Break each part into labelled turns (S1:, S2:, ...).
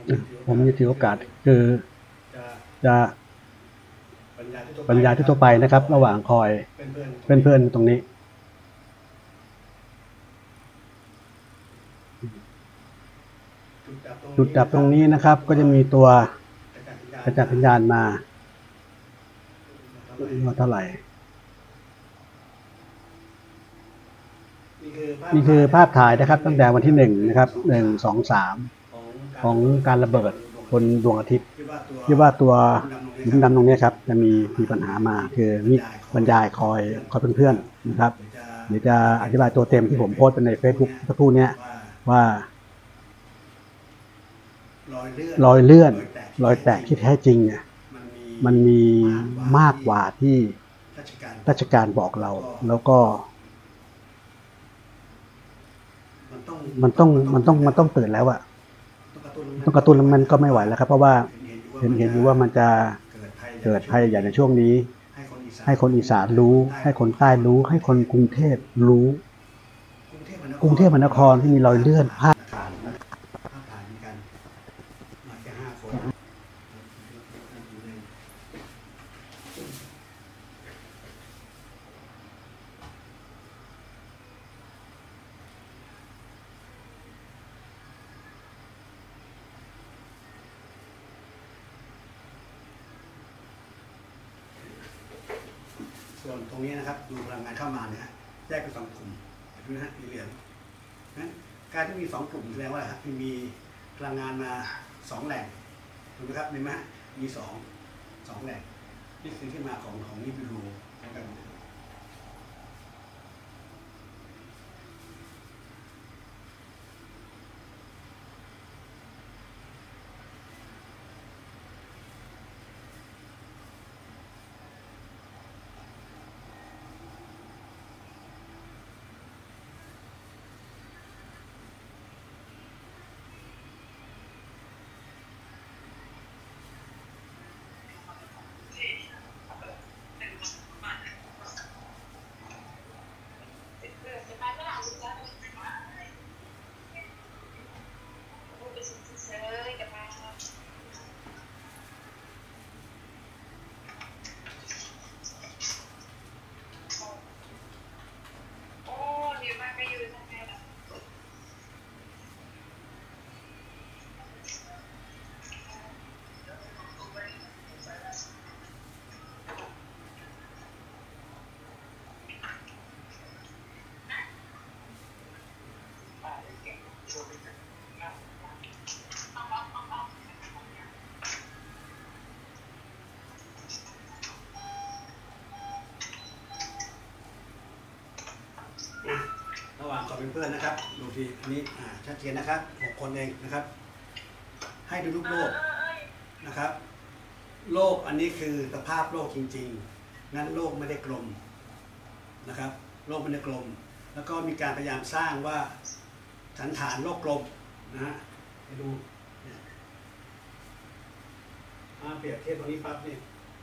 S1: ผมจะถือโอกาสคือจะบรรยายทั่วไปนะครับระหว่างคอยเพื่อนๆตรงนี้จุดดับตรงนี้นะครับก็จะมีตัวกระจายสัญญาณมาว่าเท่าไหร่นี่คือภาพถ่ายนะครับตั้งแต่วันที่1นะครับ1 2 3ของการระเบิดบนดวงอาทิตย์ที่ว่าตัวหลุมดำตรงนี้ครับจะมีปัญหามาคือนี่บรรยายคอยเพื่อนๆนะครับเดี๋ยวจะอธิบายตัวเต็มที่ผมโพสต์ไปใน Facebook สักครู่นี้ว่ารอยเลื่อนรอยแตกที่แท้จริงเนี่ยมันมีมากกว่าที่ราชการบอกเราแล้วก็มันต้องตื่นแล้วอะต้องกระตุ้นมันก็ไม่ไหวแล้วครับเพราะว่าเห็นอยู่ว่ามันจะเกิดภัยอย่างในช่วงนี้ให้คนอีสานรู้ให้คนใต้รู้ให้คนกรุงเทพรู้กรุงเทพมหานครที่มีรอยเลื่อนภาพส่วนตรงนี้นะครับดูพลังงานเข้ามาเนี่ยแยกเป็น2 กลุ่มดูนะฮะสีเหลืองนั้นการที่มี2 กลุ่มแสดงว่าอะไรครับมีพลังงานมา2 แหล่งถูกไหมครับเห็นไหมมี2แหล่งนี่คือที่มาของนิบิรูนะครับระหว่างขอเป็นเพื่อนนะครับดูทีนี้ชัดเจนนะครับ6 คนเองนะครับให้ดูรูปโลกนะครับโลกอันนี้คือสภาพโลกจริงๆงั้นโลกไม่ได้กลมนะครับโลกไม่ได้กลมแล้วก็มีการพยายามสร้างว่าฐานโลกกลมนะฮะไปดูเปรียบเทียบตรงนี้ปั๊บเนี่ย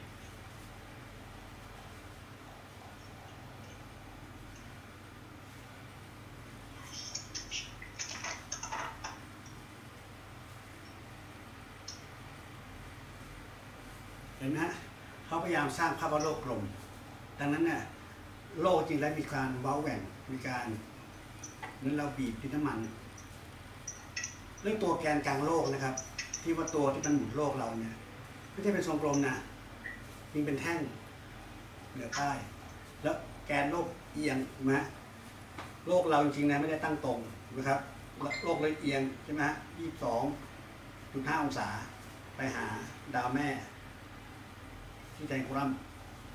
S1: เห็นไหมฮะเขาพยายามสร้างภาพว่าโลกกลมดังนั้นเนี่ยโลกจริงแล้วมีการเว้าแหว่งมีการนั้นเราบีบดินน้ำมันเรื่องตัวแกนกลางโลกนะครับที่ว่าตัวที่มันหมุนโลกเราเนี่ยไม่ใช่เป็นทรงกลมนะยิ่งเป็นแท่งเหนือใต้แล้วแกนโลกเอียงนะโลกเราจริงๆนะไม่ได้ตั้งตรงนะครับโลกเลยเอียงใช่ไหมฮะ22.5 องศาไปหาดาวแม่ที่ใจโคลัมน์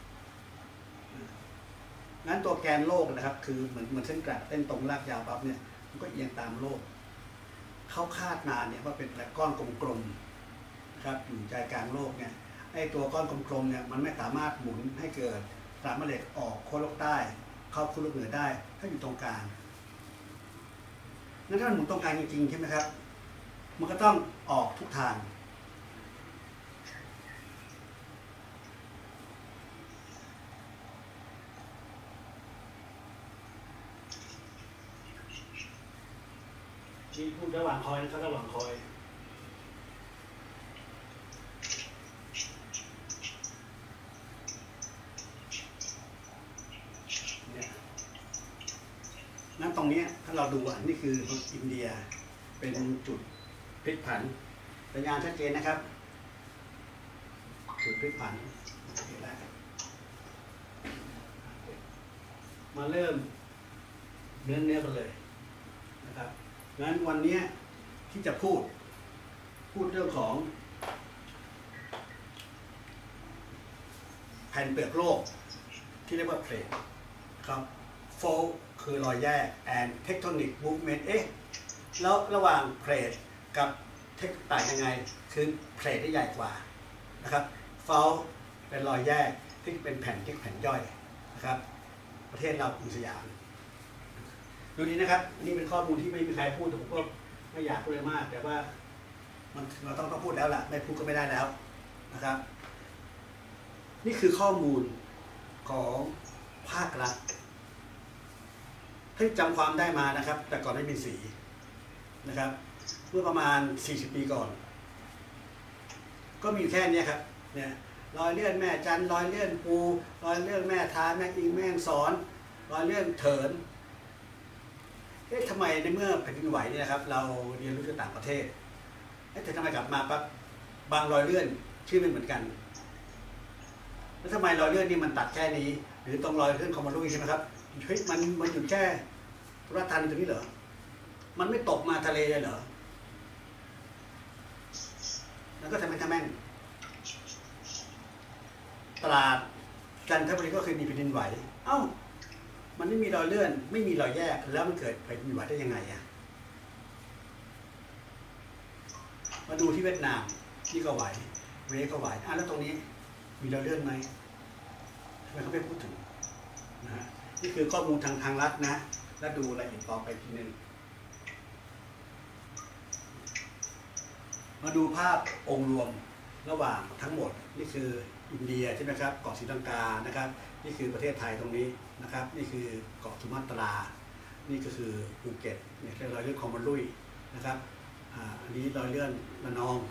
S1: งั้นตัวแกนโลกนะครับคือเหมือนเส้นกราฟเส้นตรงลากยาวปั๊บเนี่ยมันก็เอียงตามโลกเขาคาดมาเนี่ยว่าเป็นก้อนกลมๆนะครับอยู่ใจกลางโลกเนี่ยไอ้ตัวก้อนกลมๆเนี่ยมันไม่สามารถหมุนให้เกิดสามเหล็กออกขั้วโลกใต้เข้าขั้วโลกเหนือได้ถ้าอยู่ตรงกลางงั้นถ้ามันหมุนตรงกลางจริงๆใช่ไหมครับมันก็ต้องออกทุกทางที่พูดระหว่างคอยนะครับระหว่างคอยเราดูอันนี้คืออินเดียเป็นจุดพลิกผันสัญญาณชัดเจนนะครับจุดพลิกผันมาเริ่มเนื้อกันเลยนะครับงั้นวันนี้ที่จะพูดเรื่องของแผ่นเปลือกโลกที่เรียกว่าเพลทครับโฟลคือรอยแยก and tectonic movement แล้วระหว่างเพลทกับเทคต่างยังไงคือเพลทได้ใหญ่กว่านะครับโฟลเป็นรอยแยกที่เป็นแผ่นย่อยนะครับประเทศเรากรุงสยามดูนี้นะครับนี่เป็นข้อมูลที่ไม่มีใครพูดผมก็ไม่อยากพูดเลยมากแต่ว่าเราต้องพูดแล้วล่ะไม่พูดก็ไม่ได้แล้วนะครับนี่คือข้อมูลของภาครัฐที่จำความได้มานะครับแต่ก่อนไม่มีสีนะครับเมื่อประมาณ40 ปีก่อนก็มีแค่นี้ครับเนี่ยรอยเลื่อนแม่จันรอยเลื่อนปูรอยเลื่อนแม่ทาแม่อิงแม่สอนรอยเลื่อนเถินทำไมในเมื่อแผ่นดินไหวเนี่ยครับเราเรียนรู้จากต่างประเทศแต่ทำไมกลับมาปั๊บบางรอยเลื่อนชื่อไม่เหมือนกันแล้วทำไมรอยเลื่อนนี่มันตัดแค่นี้หรือตรงรอยเลื่อนคอมมาลุยใช่ไหมครับเฮ้ยมันหยุดแค่รัฐธานีตรงนี้เหรอมันไม่ตกมาทะเลเลยเหรอแล้วก็ทำแม่งตลาดจันทบุรีก็เคยมีแผ่นดินไหวเอ้ามันไม่มีรอยเลื่อนไม่มีรอยแยกแล้วมันเกิดแผ่นดินไหวได้ยังไงอะมาดูที่เวียดนามนี่ก็ไหวเวก็ไหวแล้วตรงนี้มีรอยเลื่อนไหมทำไมเขาไม่พูดถึงนะฮะนี่คือข้อมูลทางรัฐนะแล้วดูรายละเอียดต่อไปทีนึงมาดูภาพองค์รวมระหว่างทั้งหมดนี่คืออินเดียใช่ไหมครับเกาะศรีลังกานะครับนี่คือประเทศไทยตรงนี้นะครับนี่คือเกาะสุมาตรานี่ก็คือภูเก็ตเนี่ยเรียกรอยเลื่อนคอมมาลุยนะครับอันนี้รอยเลื่อนระนอง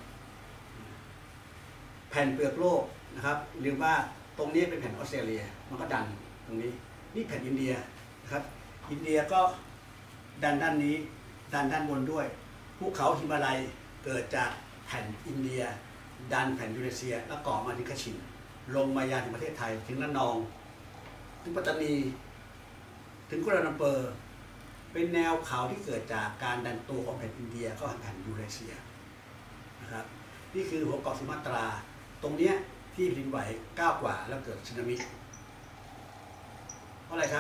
S1: แผ่นเปลือกโลกนะครับเรียกว่าตรงนี้เป็นแผ่นออสเตรเลียมันก็ดันตรงนี้นี่แผ่นอินเดียนะครับอินเดียก็ดันด้านนี้ดันด้านบนด้วยภูเขาหิมาลัยเกิดจากแผ่นอินเดียดันแผ่นยูเรเซียแล้วก่อมาถึงกระชินลงมายาวถึงประเทศไทยถึงระนองถึงปัตตานีถึงกัวลาลัมเปอร์เป็นแนวเขาที่เกิดจากการดันตัวของแผ่นอินเดียเข้าหาแผ่นยูเรเซียนะครับนี่คือหัวเกาะสุมาตราตรงนี้ที่แผ่นดินไหวก้าวกว่าแล้วเกิดสึนามิเพราะอะไรครับ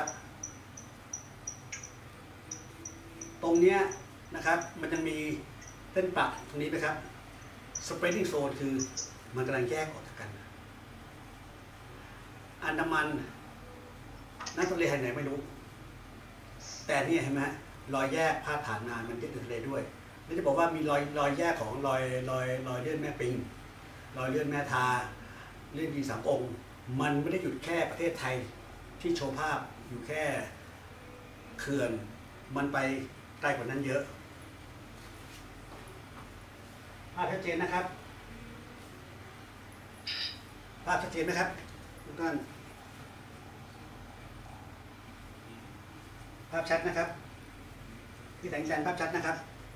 S1: ตรงนี้นะครับมันจะมีเส้นปักตรงนี้ไหมครับ spreading zone คือมันกำลังแยกออกจากกันอันดามันนั่นทะเลไหนไม่รู้แต่นี่เห็นไหมรอยแยกพาดผ่านมามันจะถึงทะเลด้วยนี่จะบอกว่ามีรอยแยกของรอยเลื่อนแม่ปิงรอยเลื่อนแม่ทาเลื่อนดี3 องค์มันไม่ได้หยุดแค่ประเทศไทยที่โชว์ภาพอยู่แค่เขื่อนมันไปไกลกว่านั้นเยอะภาพชัดเจนนะครับภาพชัดเจนไหมครับทุกท่านภาพชัดนะครับพี่แสงจันทร์ภาพชัดนะครับ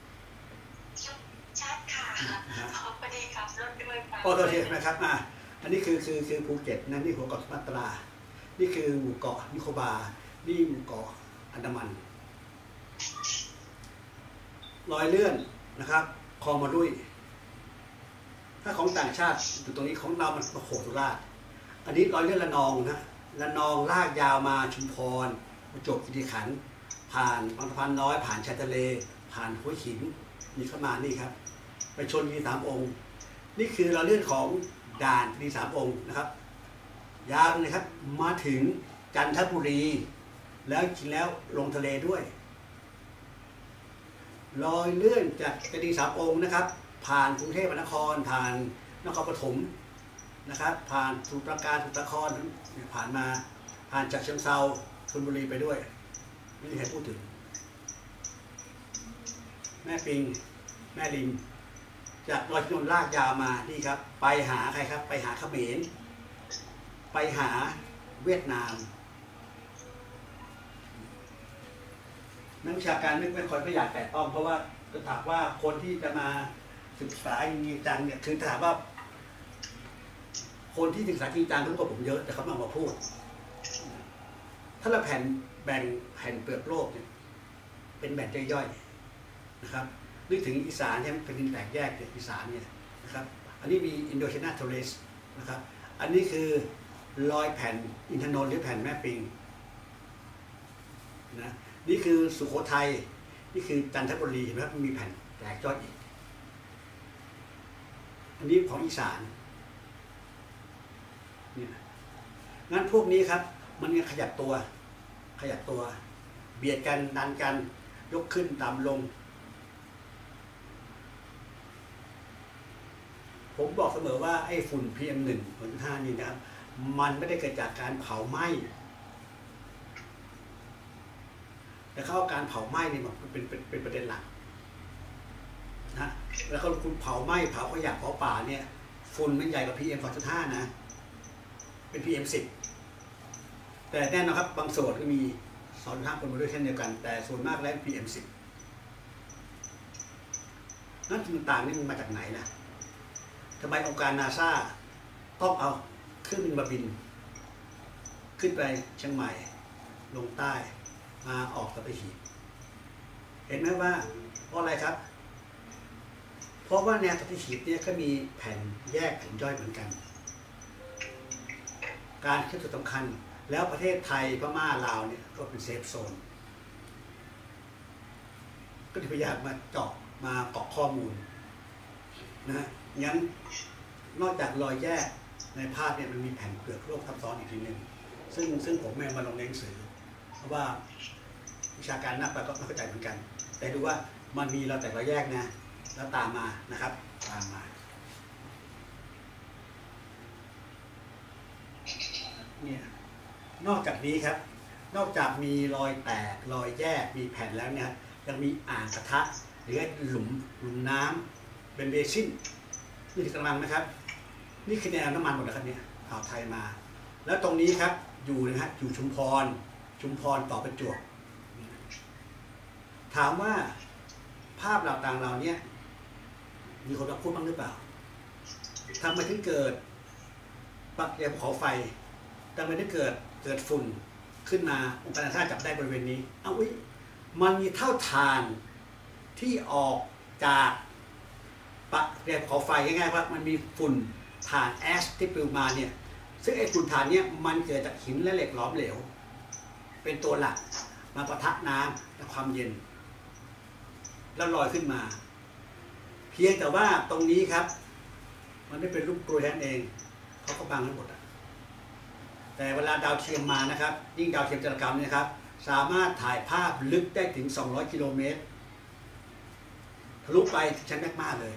S2: ชัดค่ะพอดีครับรถด้วยไป
S1: โอเคนะครับอันนี้คือภูเก็ตนั่นนี่หัวเกาะสุมาตรานี่คือหมู่เกาะนิโคบานี่หมู่เกาะอันดามันรอยเลื่อนนะครับคลองมาดุยถ้าของต่างชาติอยู่ตรงนี้ของเรามันโขสุราษฎร์อันนี้รอยเลื่อนระนองนะระนองลากยาวมาชุมพรประจวบคีรีขันธ์ผ่านบางสะพานน้อยผ่านชายทะเลผ่านหัวหินมีเข้ามานี่ครับไปชนดี3 องค์นี่คือเราเลื่อนของด่านดี3 องค์นะครับยาวเลยครับมาถึงจันทบุรีแล้วจริงแล้วลงทะเลด้วยรอยเลื่อนจากดี3 องค์นะครับผ่านกรุงเทพมหานครผ่านนครปฐมนะครับผ่านสมุทรปราการสมุทรสาครผ่านมาผ่านจากเชียงเทราชลบุรีไปด้วยไม่มีใครพูดถึงแม่ปิงแม่ลิงจากรอยถนนลากยาวมานี่ครับไปหาใครครับไปหาเขมรไปหาเวียดนามนักวิชาการไม่ค่อยก็อยากแตะต้องเพราะว่าจะถามว่าคนที่จะมาศึกษาจริงจังเนี่ยคือถามว่าคนที่ศึกษาจริงจังรู้กว่าผมเยอะแต่เขาไม่ออกมาพูดถ้าเราแบ่งแผ่นเปลือกโลกเนี่ยเป็นแบ่งย่อยๆนะครับนึกถึงอีสานใช่ไหมเป็นดินแตกแยกเนี่ยอีสานเนี่ยนะครับอันนี้มีอินโดชีนาโทเรสนะครับอันนี้คือรอยแผ่นอินทนนท์หรือแผ่นแม่ปิงนะนี่คือสุโขทัยนี่คือจันทบุรีเห็นไหมครับมีแผ่นแตกย่อยอีกอันนี้ของอีสานเนี่ยงั้นพวกนี้ครับมันขยับตัวเบียดกันดันกันยกขึ้นต่ำลงผมบอกเสมอว่าไอ้ฝุ่น PM2.5 นี่นะครับมันไม่ได้เกิดจากการเผาไหม้แต่เขาเอาการเผาไหม้นี่มันเป็นประเด็นหลักนะแล้วคุณเผาไหม้เผาขยะเผาป่าเนี่ยฝุ่นมันใหญ่กว่า PM2.5 นะเป็น PM10 แต่แน่นอนครับบางส่วนก็มี2.5ปนมาด้วยเช่นเดียวกันแต่ส่วนมากแล้ว PM10 นั่นต่างๆนี่มันมาจากไหนนะทำไมองค์การนาซาต้องเอาเครื่องบินมาบินขึ้นไปเชียงใหม่ลงใต้มาออกสัตหีบเห็นไหมว่าเพราะอะไรครับเพราะว่าแนวสัตหีบเนี่ยก็มีแผ่นแยกแผ่นย่อยเหมือนกันการที่จุดสำคัญแล้วประเทศไทยพม่าลาวเนี่ยก็เป็นเซฟโซนก็พยายามมาเจาะมาเกาะข้อมูลนะงั้นนอกจากรอยแยกในภาพเนี่ยมันมีแผ่นเปลือกโลกทับซ้อนอีกทีหนึ่งซึ่งผมไม่มาลงในหนังสือเพราะว่าวิชาการนักไปก็ไม่เข้าใจเหมือนกันแต่ดูว่ามันมีเราแต่รอยแยกนะแล้วตามมานะครับตามมาเนี่ยนอกจากนี้ครับนอกจากมีรอยแตกรอยแยกมีแผ่นแล้วเนี่ยยังมีอ่างกระทะหรือหลุมน้ำเป็นเบซินนี่คือกำลังนะครับนี่คือแนวน้ำมันหมดแล้วครับเนี่ยอ่าวไทยมาแล้วตรงนี้ครับอยู่นะฮะอยู่ชุมพรต่อประจวบถามว่าภาพต่างๆเราเนี่ยมีคนรับพูดบ้างหรือเปล่าทำไมถึงเกิดปักเรียบภูเขาไฟทำไมถึงเกิดฝุ่นขึ้นมาองค์การนาซาจับได้บริเวณนี้เอาอุ้ยมันมีเท่าฐานที่ออกจากปะเรียบภูเขาไฟง่ายๆว่ามันมีฝุ่นถ่านแอชที่ปลิวมาเนี่ยซึ่งไอ้ฝุ่นถ่านเนี่ยมันเกิดจากหินและเหล็กหลอมเหลวเป็นตัวหลักมาปะทะน้ำและความเย็นแล้วลอยขึ้นมาเพียงแต่ว่าตรงนี้ครับมันไม่เป็นรูปกรวยแทนเองเขาก็บังทั้งหมดแต่เวลาดาวเทียมมานะครับยิ่งดาวเทียมจรกรรมเนี่ยครับสามารถถ่ายภาพลึกได้ถึง200 กิโลเมตรทะลุไปชั้นแมกมาเลย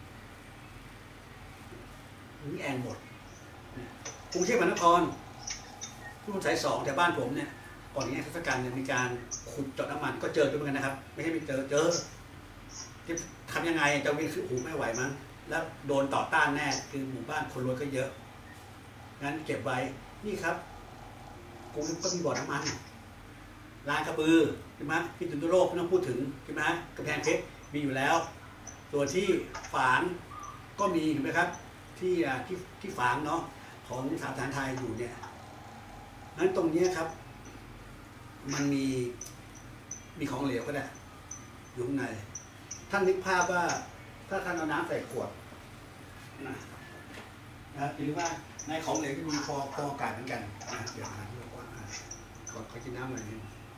S1: นี่แอนหมดกรุงเทพมหานครถนนสาย2แต่บ้านผมเนี่ยก่อนนี้เทศกาลเนี่ยมีการขุดเจาะน้ำมันก็เจอด้วยเหมือนกันนะครับไม่ใช่ไม่เจอจะทำยังไงจะวิ่งขึ้นหูไม่ไหวมั้งแล้วโดนต่อต้านแน่คือหมู่บ้านคนรวยก็เยอะงั้นเก็บไว้นี่ครับกรุงเทพก็มีบ่อน้ำมันลานกระบือใช่ไหมพิษณุโลกไม่ต้องพูดถึงใช่ไหมกำแพงเพชรมีอยู่แล้วตัวที่ฝางก็มีเห็นไหมครับที่ฝางเนาะของสถานไทยอยู่เนี่ยนั้นตรงนี้ครับมันมีของเหลวก็ได้อยู่ข้างในท่านนึกภาพว่าถ้าท่านเอาน้ำใส่ขวดนะหรือว่าในของเหลวที่มีพออากาศเหมือนกันนะเดี๋ยวนะที่บอกว่าขอกินน้ำหน่อยนึง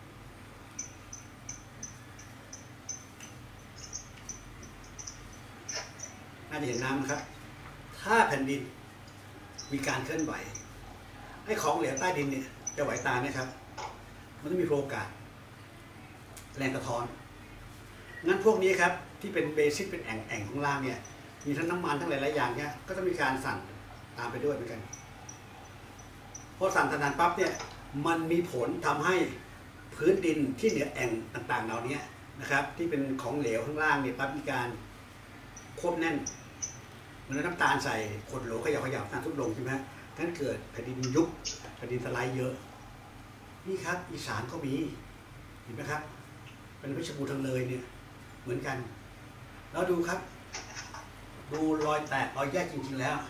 S1: น่าจะเห็นน้ำนะครับถ้าแผ่นดินมีการเคลื่อนไหวไอ้ของเหลวใต้ดินเนี่ยจะไหวตามไหมครับมันต้องมีโอกาสแรงกระท้อนงั้นพวกนี้ครับที่เป็นเบสิกเป็นแอ่งของล่างเนี่ยมีทั้งน้ำมันทั้งหลายๆอย่างเนี่ยก็ต้องมีการสั่นตามไปด้วยเหมือนกันพอสั่นทันปั๊บเนี่ยมันมีผลทำให้พื้นดินที่เหนือแอ่งต่างๆเหล่านี้นะครับที่เป็นของเหลวข้างล่างเนี่ยปั๊บมีการควบแน่นเหมือนน้ำตาลใส่ขวดโหลขยับน้ำตาลทุบลงใช่ไหมนั้นเกิดแผ่นดินยุบแผ่นดินสไลด์เยอะนี่ครับอีสานก็มีเห็นไหมครับไปเป็นเพชรบูรณ์ทางเลยเนี่ยเหมือนกันแล้วดูครับดูรอยแตกรอยแยกจริงๆแล้ว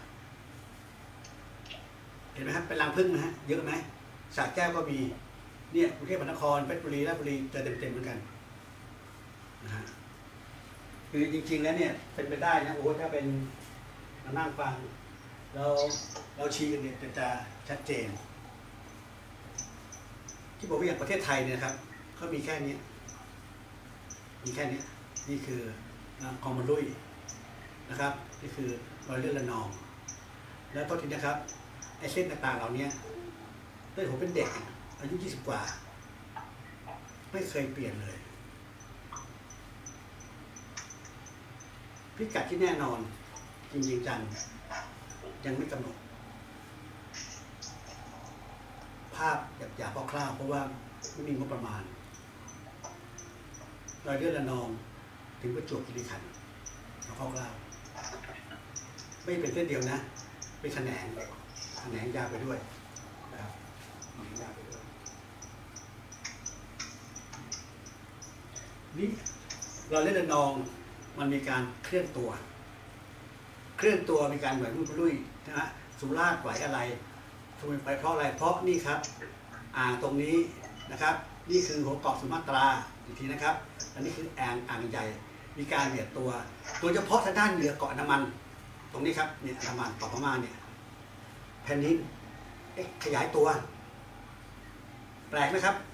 S1: เห็นไหมครับเป็นรังผึ้งนะฮะเยอะไหมสระแก้วก็มีเนี่ยกรุงเทพมหานครเพชรบุรีราชบุรีจะเต็มๆเหมือนกันนะฮะคือจริงๆแล้วเนี่ยเป็นไปได้นะโอ้ถ้าเป็นมานั่งฟังเราชี้กันเนี่ยจะชัดเจนที่บอกว่าอย่างประเทศไทยเนี่ยครับเขามีแค่นี้มีแค่นี้นี่คือคลองมันลุยนะครับนี่คือรอยเลือดระนองแล้วตอนนี้นะครับไอ้เส้นต่างๆเหล่านี้ตั้งแต่ผมเป็นเด็กอายุ20 กว่าไม่เคยเปลี่ยนเลยพิกัดที่แน่นอนจริงๆจังยังไม่กำหนดภาพหยาบๆคร่าวๆเพราะว่าไม่มีงบประมาณรอยเลือดระนองถึงประจวบคีรีขันธ์เอาคร่าวๆไม่เป็นเส้นเดียวนะเป็นแขนงยาวไปด้วยนะครับแขนงยาวไปด้วยนี่รอยเลือดระนองมันมีการเคลื่อนตัวมีการไหวรุ่ยนะฮะสุราษฎร์ไหวอะไรทำไมไปเพราะอะไรเพราะนี่ครับตรงนี้นะครับนี่คือหัวเกาะสุมาตราอีกทีนะครับอันนี้คืออ่างใหญ่มีการเบียดตัวโดยเฉพาะทางด้านเหนือเกาะอันดามันตรงนี้ครับเนี่ยอันดามันเกาะพม่าเนี่ยแผ่นดินขยายตัวแปลกไหมครับ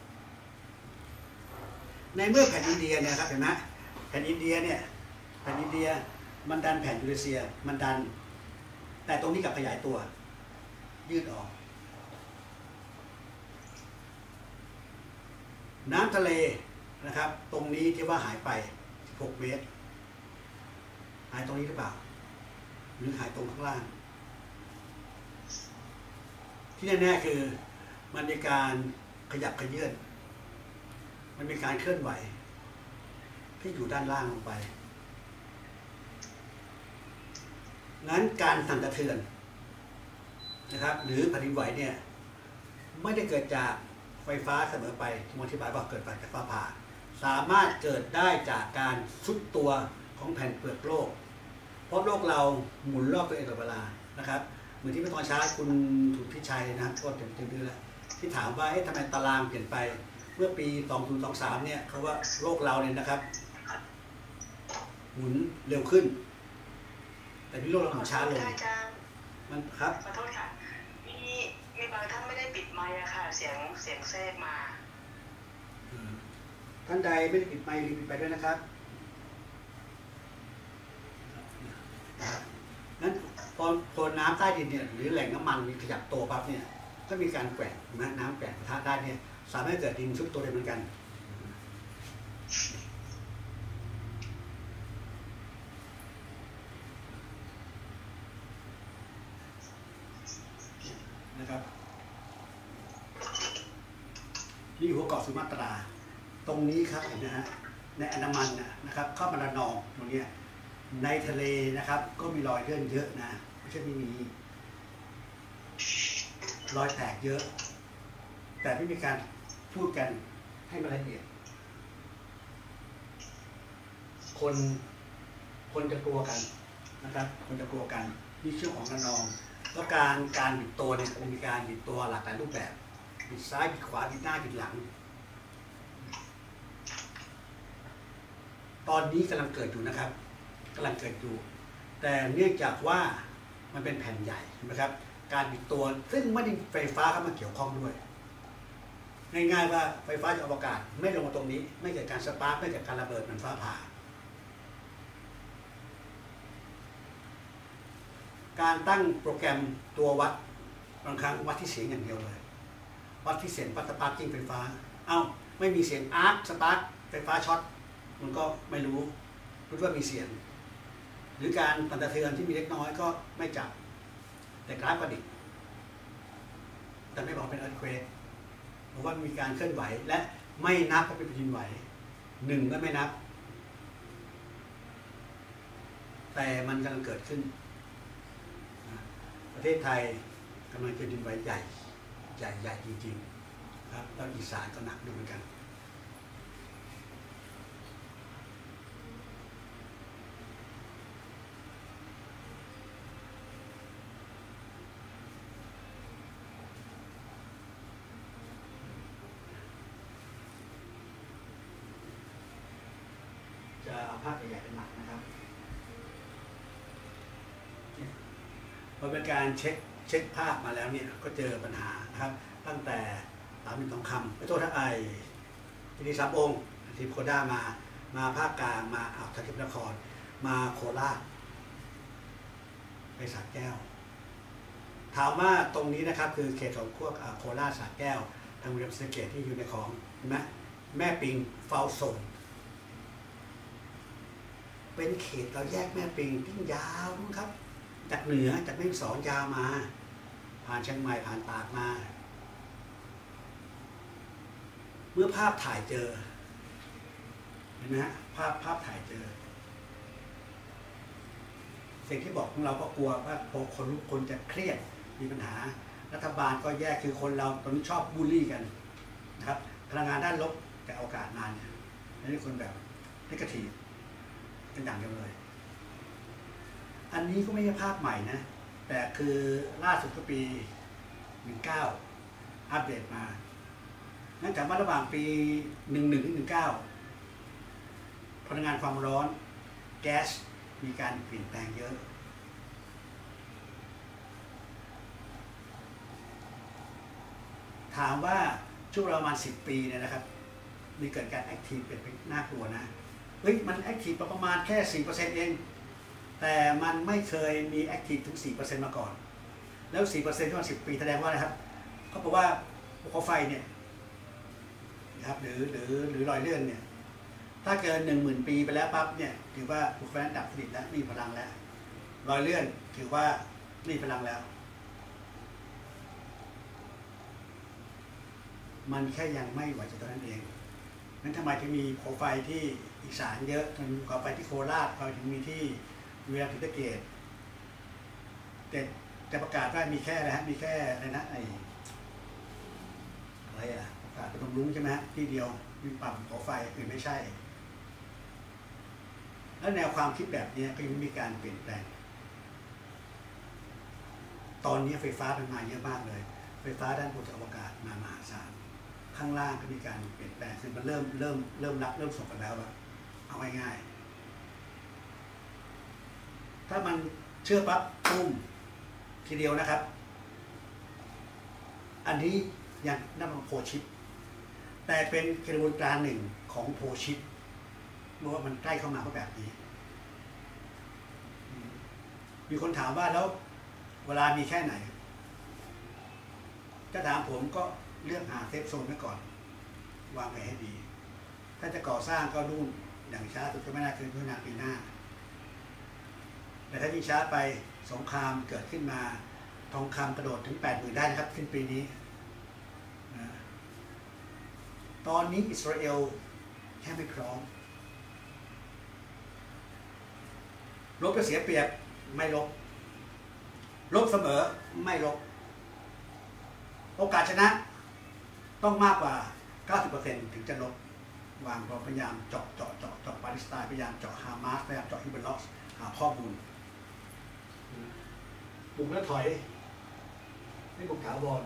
S1: ในเมื่อแผ่นอินเดียเนี่ยครับเห็นไหมแผ่นอินเดียเนี่ยแผ่นอินเดียมันดันแผ่นยูเรเซียมันดันแต่ตรงนี้กับขยายตัวยืดออกน้ำทะเลนะครับตรงนี้ที่ว่าหายไป16 เมตรหายตรงนี้หรือเปล่าหรือหายตรงข้างล่างที่แน่ๆคือมันมีการขยับขยื่นมันมีการเคลื่อนไหวที่อยู่ด้านล่างลงไปงั้นการสั่นสะเทือนนะครับหรือแผ่นดินไหวเนี่ยไม่ได้เกิดจากไฟฟ้าเสมอไปที่อธิบายว่าเกิดจากฟ้าผ่าสามารถเกิดได้จากการซุดตัวของแผ่นเปลือกโลกเพราะโลกเราหมุนรอบตัวเองตลอดเวลานะครับเหมือนที่เมื่อตอนเช้าคุณสุทธิชัยนะก็เต็มดื้อแล้วที่ถามว่าทำไมตารางเปลี่ยนไปเมื่อปี2023เนี่ยเขาว่าโลกเราเนี่ยนะครับหมุนเร็วขึ้นแต่ที่โลกเราหมุนช้าลงมันครับ
S2: ขอโทษค่ะมีบางท่านไม่ได้ปิดไมค์อะค่ะเสียงแทรกมา
S1: ท่านใดไม่ได้ปิดไมค์รีบปิดไปด้วยนะครับนั้นพอน้ำใต้ดินเนี่ยหรือแหล่งน้ำมันมีขยับตัวปั๊บเนี่ยก็มีการแกว่งนะน้ำแกว่งปะทะได้เนี่ยสามารถเกิดดินซุดตัวได้เหมือนกันนะครับนี่หัวเกาะสุมาตราตรงนี้ครับเห็นไหมฮะในอันดามันนะครับเข้ามาระนองตรงนี้ในทะเลนะครับก็มีรอยเลื่อนเยอะนะไม่ใช่ไม่มีรอยแตกเยอะแต่ไม่มีการพูดกันให้มันละเอียดคนจะกลัวกันนะครับคนจะกลัวกันนี่ชื่อของระนองแล้วการบิดตัวเนี่ยมีการบิดตัวหลากหลายรูปแบบบิดซ้ายบิดขวาบิดหน้าบิดหลังตอนนี้กำลังเกิดอยู่นะครับกำลังเกิดอยู่แต่เนื่องจากว่ามันเป็นแผ่นใหญ่นะครับการบิดตัวซึ่งไม่ได้ไฟฟ้าเข้ามาเกี่ยวข้องด้วยง่ายๆว่าไฟฟ้าจากอวกาศไม่ลงมาตรงนี้ไม่เกิดการสปาร์คไม่เกิดการระเบิดเหมือนฟ้าผ่าการตั้งโปรแกรมตัววัดบางครั้งวัดที่เสียงอย่างเดียวเลยวัดที่เสียงวัดสปาร์กิ้งไฟฟ้าไม่มีเสียงอาร์คสปาร์คไฟฟ้าช็อตมันก็ไม่รู้ว่ามีเสียงหรือการสั่นสะเทือนที่มีเล็กน้อยก็ไม่จับแต่กราฟประดิษฐ์แต่ไม่บอกเป็นเอิร์ธเควคเพราะว่ามีการเคลื่อนไหวและไม่นับว่าเป็นแผ่นดินไหว1ก็ไม่นับแต่มันกำลังเกิดขึ้นประเทศไทยกำลังจะดินไหวใหญ่จริงๆครับแล้วอีสานก็หนักด้วยเหมือนกันภาพใหญ่ๆเป็นหลักนะครับพอเป็นการเช็คภาพมาแล้วเนี่ยก็เจอปัญหานะครับตั้งแต่สามมินทองคำไปโทษทั้งที่นี่3 องค์ทีมโคด้ามาภาคกลางมาอ่าวทัพทิมนครมาโคราชไปสระแก้วถามว่าตรงนี้นะครับคือเขตของพวกโคราชสระแก้วทางวิทยาศาสตร์เขตที่อยู่ในของเห็นไหมแม่ปิงเฝ้าส่งเป็นเขตเราแยกแม่ปิงที่ยาวนะครับจากเหนือจากแม่ฮ่องสอนยาวมาผ่านเชียงใหม่ผ่านตากมาเมื่อภาพถ่ายเจอเห็นไหมฮะภาพถ่ายเจอสิ่งที่บอกของเราก็กลัวว่าพอคนจะเครียดมีปัญหารัฐบาลก็แยกคือคนเราตอนนี้ชอบบูลลี่กันนะครับพลังงานด้านลบแต่โอกาสนานเนี่ยนี่คนแบบนิกทีเป็นอย่างเดียวเลยอันนี้ก็ไม่ใช่ภาพใหม่นะแต่คือล่าสุดก็ปี19อัปเดตมานั่นจากว่าระหว่างปี11ถึง19พลังงานความร้อนแก๊สมีการเปลี่ยนแปลงเยอะถามว่าช่วงประมาณ10 ปีเนี่ยนะครับมีเกิดการแอคทีฟเป็นน่ากลัวนะเฮ้ยมันแอคทีฟประมาณแค่ 4% เองแต่มันไม่เคยมีแอคทีฟถึง 4% มาก่อนแล้ว 4% ที่มัน10 ปีแสดงว่าอะไรครับเขาบอกว่าภูเขาไฟเนี่ยนะครับหรือรอยเลื่อนเนี่ยถ้าเกิน 10,000 ปีไปแล้วปั๊บเนี่ยถือว่าภูเขาไฟนั้นดับสนิทแล้วมีพลังแล้วรอยเลื่อนถือว่ามีพลังแล้วมันแค่ยังไม่ไหวจากตอนนั้นเองนั้นทำไมถึงมีภูเขาไฟที่อีสานเยอะถึงภูเขาไฟที่โคราชเขาถึงมีที่เวลาถึงตะเกียบแต่ประกาศว่ามีแค่อะไรฮะมีแค่อะไรนะอะไรอะประกาศเป็นตรงรุ้งใช่ไหมฮะที่เดียวมีปั่นภูเขาไฟอื่นไม่ใช่แล้วแนวความคิดแบบนี้ก็ยังมีการเปลี่ยนแปลงตอนนี้ไฟฟ้ามันมาเยอะมากเลยไฟฟ้าด้านบนอวกาศมามหาศาลข้างล่างก็มีการเปลี่ยนแปลงซึ่งมันเริ่มส่งกันแล้วอะเอาง่ายๆถ้ามันเชื่อปั๊บตุ้มทีเดียวนะครับอันนี้ยังนับเป็นโพชิปแต่เป็นกระบวนการหนึ่งของโพชิปเมื่อว่ามันใกล้เข้ามาก็แบบนี้มีคนถามว่าแล้วเวลามีแค่ไหนถ้าถามผมก็เลือกหาเซฟโซนไว้ก่อนวางแผนให้ดีถ้าจะก่อสร้างก็รุ่นอย่างช้าสุดก็ไม่น่าเกินมิถุนายนปีหน้าแต่ถ้ายิ่งช้าไปสงครามเกิดขึ้นมาทองคำกระโดดถึง 80,000 ได้นะครับขึ้นปีนี้ตอนนี้อิสราเอลแค่ไม่พร้อมลบจะเสียเปรียบไม่ลบเสมอไม่ลบโอกาสชนะต้องมากกว่า 90% ถึงจะลบวางพยายามเจาะปาเลสไตน์พยายามเจาะฮามาสพยายามเจาะฮิบล็อกหาข้อมูลบุกแล้วถอยไม่บุกถาวร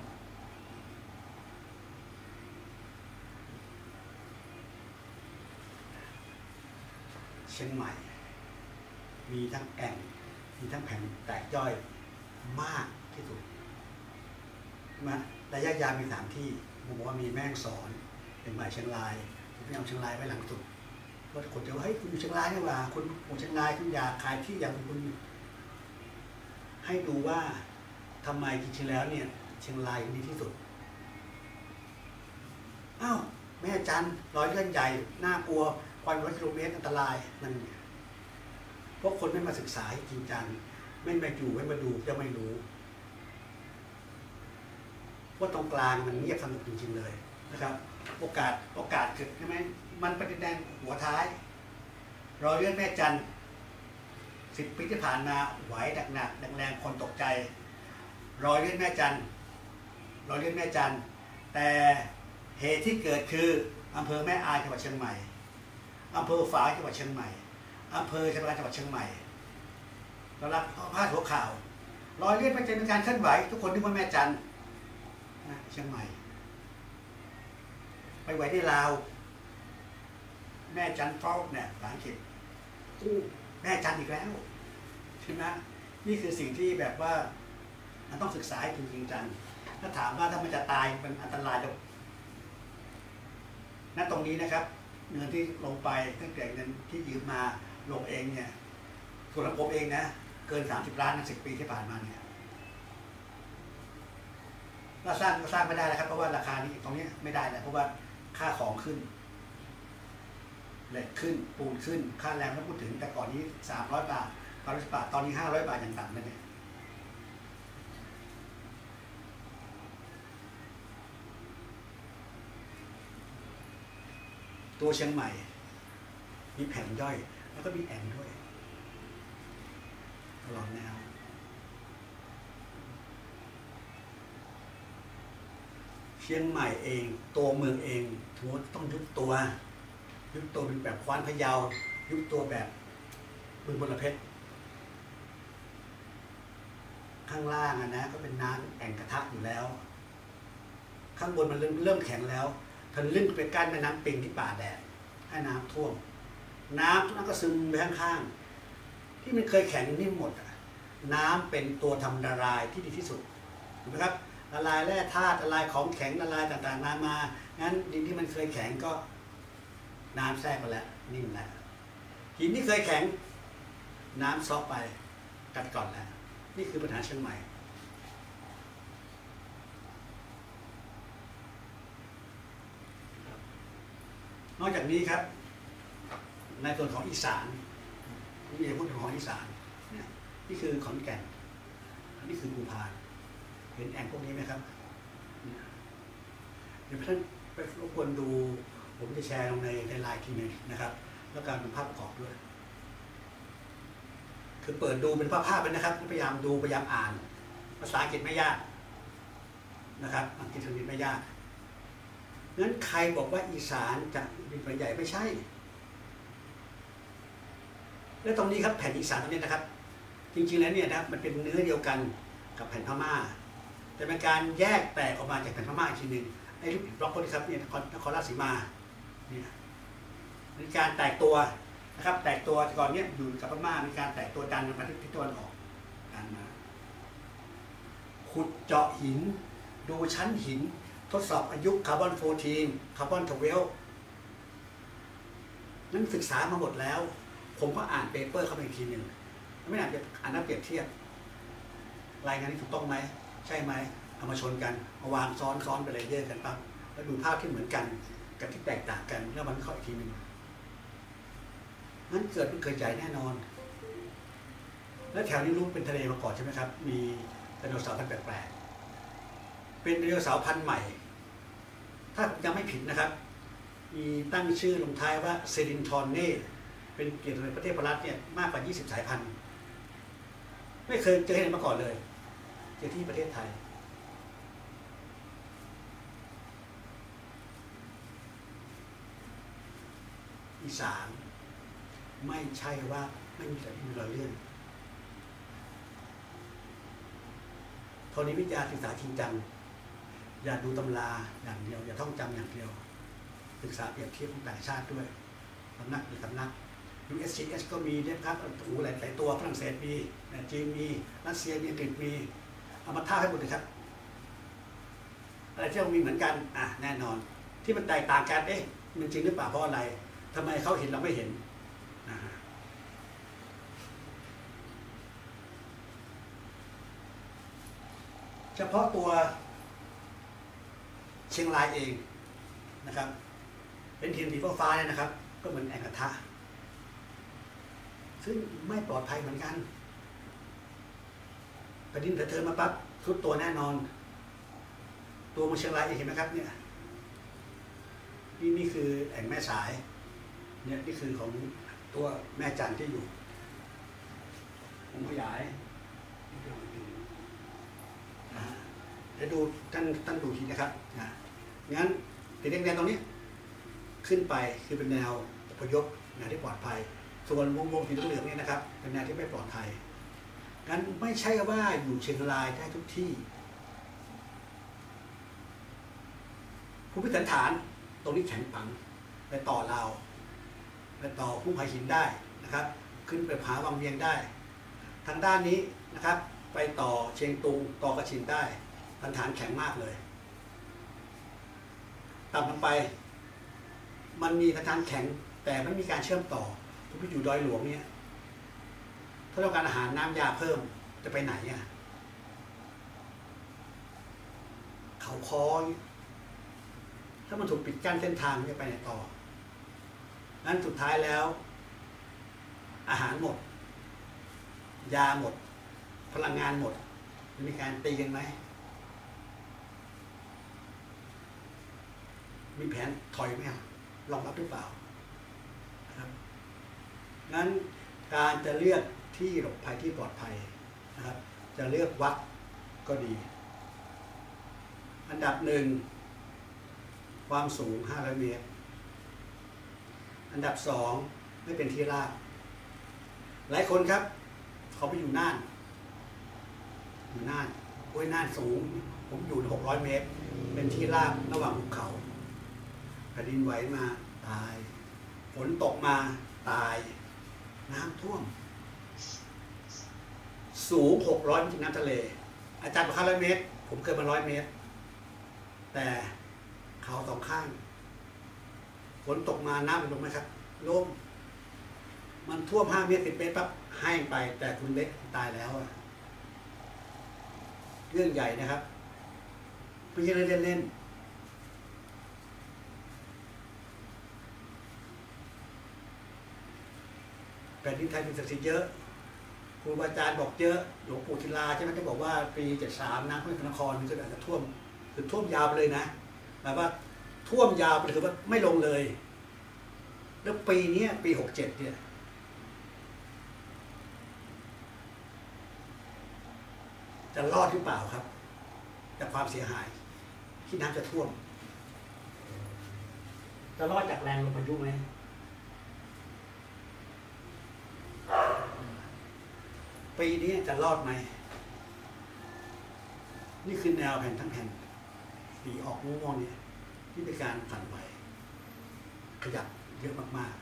S1: เชียงใหม่มีทั้งแอ่งมีทั้งแผ่นแตกย่อยมากที่สุดนะระยะยาวมี3 ที่ผมบอกว่ามีแม่ฮ่องสอนเป็นใหม่เชียงรายผมพยายามเชียงรายไว้หลังสุดเพราะคนจะว่าเฮ้ยคุณอยู่เชียงรายนี่หว่าคุณอยู่เชียงรายคุณอยากขายที่อย่างคุณให้ดูว่าทำไมจริงๆแล้วเนี่ยเชียงรายดีที่สุดอ้าวแม่จันรอยเลื่อนใหญ่น่ากลัวควัน100 กิโลเมตรอันตรายนั่นเพราะคนไม่มาศึกษาจริงจังไม่มาอยู่ไม่มาดูจะไม่รู้ว่าตรงกลางมันเงียบสงบจริงๆเลยนะครับโอกาสเกิดใช่ไหมมันประเด็นแดงหัวท้ายรอยเลื่อนแม่จัน10 ปีที่ผ่านมาไหวหนักแรงคนตกใจรอยเลื่อนแม่จันแต่เหตุที่เกิดคืออำเภอแม่อายจังหวัดเชียงใหม่อำเภอฝางจังหวัดเชียงใหม่อำเภอชลบุรีจังหวัดเชียงใหม่เรารับพาดหัวข่าวรอยเลื่อนแม่จันเป็นการเคลื่อนไหวทุกคนนึกว่าแม่จันเชียงใหม่ไปไหวที่ลาวแม่จันฟอลเนี่ยภาษาอังกฤษกู้แม่จันอีกแล้วใช่ไหมนี่คือสิ่งที่แบบว่ามันต้องศึกษาให้จริงจังถ้าถามว่าถ้ามันจะตายมันอันตรายณตรงนี้นะครับเงินที่ลงไปตั้งแต่เงินที่ยืมมาลงเองเนี่ยส่วนของผมเองนะเกิน30 ล้านใน10 ปีที่ผ่านมาเนี่ยถ้าสร้างก็สร้างไม่ได้แล้วครับเพราะว่าราคานี้ตรงนี้ไม่ได้แล้วเพราะว่าค่าของขึ้นเหล็กขึ้นปูนขึ้นค่าแรงไม่พูดถึงแต่ก่อนนี้300 บาท100 บาทตอนนี้500 บาทอย่างต่ำนั่นเองตัวเชียงใหม่มีแผ่นย่อยแล้วก็มีแอ่งด้วยตลอดแนวเชียงใหม่เองตัวเมืองเองถือว่าต้องยุบตัวเป็นแบบควานพะเยายุบตัวแบบบึงบรเพชรข้างล่างนะก็เป็นน้ำแอ่งกระทะอยู่แล้วข้างบนมันเริ่มแข็งแล้วทะลึ่งไปกั้นแม่น้ำปิงที่ป่าแดดให้น้ำท่วมน้ำทุกนั้นก็ซึมไปข้างๆที่มันเคยแข็งนิ่มหมดน้ำเป็นตัวทำละลายที่ดีที่สุดถูกไหมครับละลายแร่ธาตุละลายของแข็งละลายต่างๆมางั้นดินที่มันเคยแข็งก็น้ำแทรกไปแล้วนิ่มแล้วหินที่เคยแข็งน้ำซอกไปกัดก่อนแล้วนี่คือปัญหาเชียงใหม่นอกจากนี้ครับในส่วนของอีสานนี่พูดถึงของอีสานนี่คือขอนแก่นนี่คือภูพานเห็นแอ่งพวกนี้ไหมครับเดี๋ยวท่านไปรบกวนดูผมจะแชร์ลงในไลน์ทีนึงนะครับแล้วการดูภาพประกอบด้วยคือเปิดดูเป็นภาพไปนะครับพยายามดูพยายามอ่านภาษาอังกฤษไม่ยากนะครับอังกฤษไม่ยากงั้นใครบอกว่าอีสานจะเป็นแผ่นใหญ่ไม่ใช่และตรงนี้ครับแผ่นอีสานตรงนี้นะครับจริงๆแล้วเนี่ยนะมันเป็นเนื้อเดียวกันกับแผ่นพม่าแต่เป็นการแยกแตกออกมาจากแผ่นพม่าอีกทีหนึ่งไอ้รูปบล็อกนี้ครับเนี่ยนครราชสีมาเนี่ยมีการแตกตัวนะครับแตกตัวก่อนเนี่ยอยู่กับพม่ามีการแตกตัวดันมาที่ตะวันออกดันมาขุดเจาะหินดูชั้นหินทดสอบอายุคาร์บอน14คาร์บอน12นั้นศึกษามาหมดแล้วผมก็อ่านเปเปอร์เข้าไปอีกทีหนึ่งไม่อ่านเปรียบเทียบรายงานนี้ถูกต้องไหมใช่ไหมเอามาชนกันมาวางซ้อนไปเลยเยอะกันปั๊บแล้วดูภาพที่เหมือนกันกับที่แตกต่างกันแล้วมันเข้าอีกทีหนึ่งนั้นมันเกิดใหญ่แน่นอนและแถวนี้รู้เป็นทะเลมาก่อนใช่ไหมครับมีไดโนเสาร์พันธุ์แปลกๆเป็นไดโนเสาร์พันธุ์ใหม่ถ้ายังไม่ผิดนะครับมีตั้งชื่อลงท้ายว่าเซรินทอนเน่เป็นเกียรติในประเทศพลัสเนี่ยมากกว่า20 สายพันธุ์ไม่เคยเจอเห็นมาก่อนเลยเจอที่ประเทศไทยอีสานไม่ใช่ว่าไม่มีแต่มีเราเรื่องธรณีวิทยาศึกษาจริงจังอย่าดูตำราอย่างเดียวอย่าท่องจำอย่างเดียวศึกษาเปรียบเทียบของต่างชาติด้วยสำนักหรือสำนัก USGS ก็มีเนี่ยครับหลายตัวฝรั่งเศสมีจีนมีรัสเซียมีอังกฤษมีเอามาท่าให้หมดเลยครับอะไรที่เรามีเหมือนกันแน่นอนที่มันแตกต่างกันมันจริงหรือเปล่าเพราะอะไรทำไมเขาเห็นเราไม่เห็นเฉพาะตัวเชียงรายเองนะครับเป็นหินสีฟ้าเนี่ยนะครับก็เหมือนแอ่งกระทะซึ่งไม่ปลอดภัยเหมือนกันกระดิ่งเถิดมาปั๊บทุบตัวแน่นอนตัวเมืองเชียงรายเองเห็นไหมครับเนี่ยนี่คือแอ่งแม่สายเนี่ยนี่คือของตัวแม่จันที่อยู่ผมขยายเดี๋ยวดูท่านดูทีนะครับงั้นสีแดงๆตรงนี้ขึ้นไปคือเป็นแนวอพยพแนวที่ปลอดภัยส่วนวงสีเหลืองๆนี่นะครับเป็นแนวที่ไม่ปลอดภัยงั้นไม่ใช่ว่าอยู่เชียงรายได้ทุกที่ภูมิฐานตรงนี้แข็งปังไปต่อลาวไปต่อภูผาหินได้นะครับขึ้นไปผาวังเวียงได้ทางด้านนี้นะครับไปต่อเชียงตุงต่อกระชินได้พันฐานแข็งมากเลยต่ำลงไปมันมีพันฐานแข็งแต่ไม่มีการเชื่อมต่อทุกที่อยู่ดอยหลวงเนี่ยถ้าต้องการอาหารน้ำยาเพิ่มจะไปไหนอ่ะเขาคอยถ้ามันถูกปิดกั้นเส้นทางจะไปไหนต่อนั้นสุดท้ายแล้วอาหารหมดยาหมดพลังงานหมดมีการตีกันไหมมีแผนถอยไหมรองรับหรือเปล่าครับงั้นการจะเลือกที่หลบภัยที่ปลอดภัยนะครับจะเลือกวัดก็ดีอันดับหนึ่งความสูง500 เมตรอันดับสองไม่เป็นที่ราบหลายคนครับเขาไปอยู่น่านโอ้ยน่านสูงผมอยู่600 เมตรเป็นที่ราบระหว่างภูเขาแผ่นดินไหวมาตายฝนตกมาตายน้ำท่วมสูง600 เมตรน้ำทะเลอาจารย์บอก500 เมตรผมเกินมา100 เมตรแต่เขาสองข้างฝนตกมาน้ำมันลงไหมครับลงมันท่วม5 เมตร10 เมตรปั๊บให้ไปแต่คุณเล็กตายแล้วเรื่องใหญ่นะครับไม่ใช่เล่นแผ่นดินไทยมีศักดิ์สิทธิ์เยอะครูบาอาจารย์บอกเยอะหลวงปู่ศิลาใช่ไหมที่บอกว่าปี73น้ำท่วมนครมันจะอาจจะท่วมคือท่วมยาวไปเลยนะแบบว่าท่วมยาวไปเลยคือว่าไม่ลงเลยแล้วปีนี้ปี67เนี่ยจะรอดหรือเปล่าครับจากความเสียหายที่น้ำจะท่วมจะรอดจากแรงลมพายุไหมปีนี้จะรอดไหมนี่คือแนวแผ่นทั้งแผ่นสีออกม่วงๆเนี่ยที่เป็นการสั่นไหวขยับเยอะมาก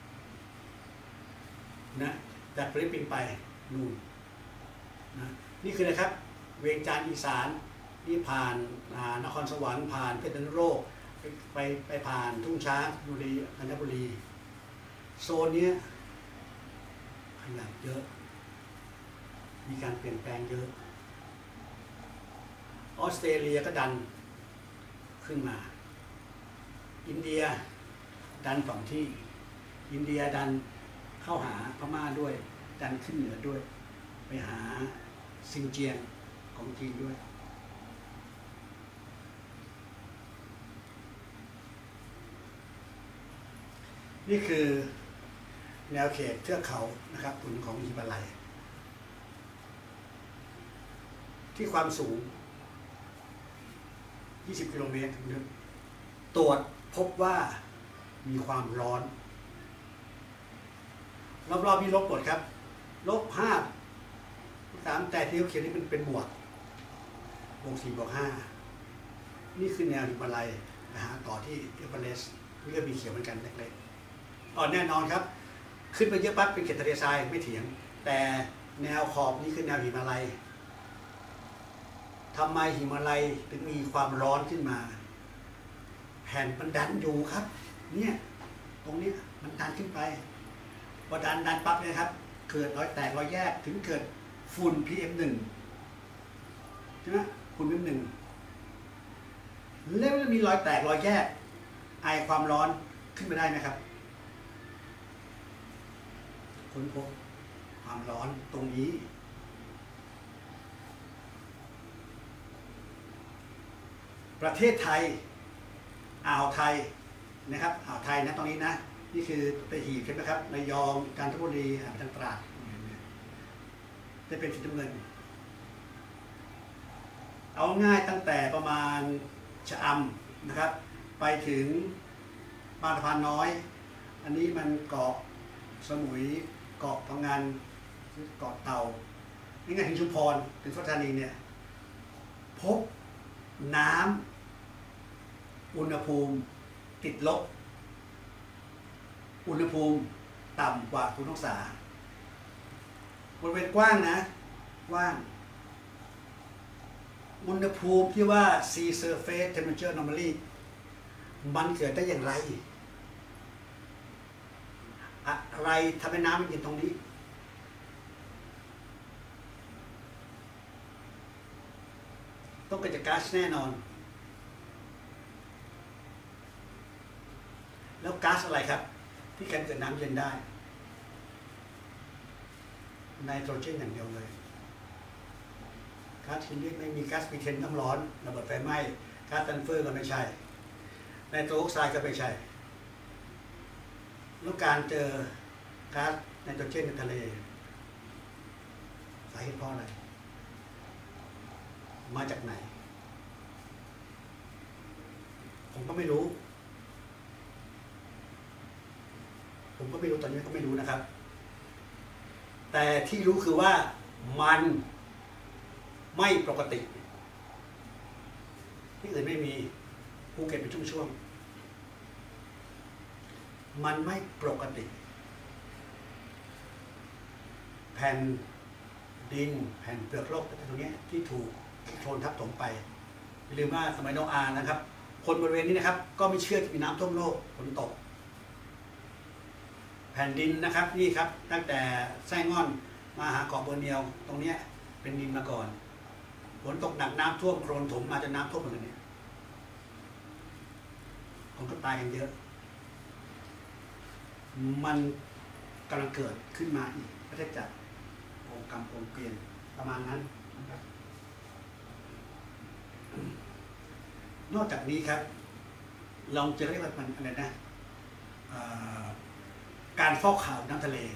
S1: ๆนะจากฟิลิปปินส์ไปนู่นนะนี่คือนะครับเวียงจันทร์อีสานนี่ผ่านนครสวรรค์ผ่านเพชรบุรีไปผ่านทุ่งช้างบุรีกาญจนบุรีโซนนี้ขยับเยอะมีการเปลี่ยนแปลงเยอะออสเตรเลียก็ดันขึ้นมาอินเดียดัน2 ที่อินเดียดันเข้าหาพม่าด้วยดันขึ้นเหนือด้วยไปหาซินเจียงของจีนด้วยนี่คือแนวเขตเทือกเขานะครับขุนของฮิมาลัยที่ความสูง20 กิโลเมตรตรวจพบว่ามีความร้อนรอบๆนี้ลบหมดครับ-5-3แต่ที่เขาเขียนนี่เป็นบวก4-5นี่คือแนวฮิมาลัยนะฮะต่อที่เอเวอเรสต์นี่ก็มีเขียวเหมือนกันเล็กๆแน่นอนครับขึ้นไปเยอะปั๊บเป็นเขตทะเลทรายไม่เถียงแต่แนวขอบนี่คือแนวหิมาลัยทำไมหิมาลัยถึงมีความร้อนขึ้นมาแผ่นมันดันอยู่ครับเนี่ยตรงนี้มันดันขึ้นไปพอดันปั๊บเนี่ยครับเกิดรอยแตกรอยแยกถึงเกิดฝุ่น PM1 ใช่ไหมฝุ่น PM1 แล้วมีรอยแตกรอยแยกไอความร้อนขึ้นไปได้ไหมครับค้นพบความร้อนตรงนี้ประเทศไทยอ่าวไทยนะครับอ่าวไทยนะตรงนี้นะนี่คือตะหีบใช่ไหมครับระยองกาญจนบุรีทางตราดจะเป็นสีน้ำเงินเอาง่ายตั้งแต่ประมาณชะอำนะครับไปถึงบางสะพานน้อยอันนี้มันเกาะสมุยเกาะพังงานเกาะเต่านี่ไงถึงชุมพรถึงสุราษฎร์ธานีเนี่ยพบน้ำอุณหภูมิติดลบอุณหภูมิต่ำกว่า0 องศาบริเวณกว้างนะกว้างอุณหภูมิที่ว่า sea surface temperature anomaly มันเกิดได้อย่างไรอะไรทำให้น้ำมันเย็นตรงนี้ต้องเกิดจากก๊าซแน่นอนแล้วก๊าซอะไรครับที่กันเกิดน้ำเย็นได้ไนโตรเจนอย่างเดียวเลยก๊าซฮีเลียมไม่มีก๊าซมีเทนน้ำร้อนระเบิดไฟไหม้ก๊าซซัลเฟอร์ก็ไม่ใช่ไนโตรออกไซด์ก็ไม่ใช่แล้วการเจอก๊าซไนโตรเจนในทะเลสาเหตุเพราะอะไรมาจากไหนผมก็ไม่รู้ตอนนี้ก็ไม่รู้นะครับแต่ที่รู้คือว่ามันไม่ปกติที่อื่นไม่มีภูเก็ตเป็นช่วงๆมันไม่ปกติแผ่นดินแผ่นเปลือกโลกตรงนี้ที่ถูกโคลนทับถมไปอย่าลืมว่าสมัยโนอาห์นะครับคนบริเวณนี้นะครับก็ไม่เชื่อจะมีน้ำท่วมโลกฝนตกแผ่นดินนะครับนี่ครับตั้งแต่ไส้งอนมาหาเกาะเบอร์เนียวตรงนี้เป็นดินมาก่อนฝนตกหนักน้ำท่วมโคลนถมมาจนน้ำท่วมเหมือนกันเนี่ยคนก็ตายกันเยอะมันกำลังเกิดขึ้นมาอีกประเทศจักรองค์กรรมองค์เปลี่ยนประมาณนั้นนะครับนอกจากนี้ครับเราจะเรียกว่ามันอะไรนะการฟอกขาวน้ำทะเล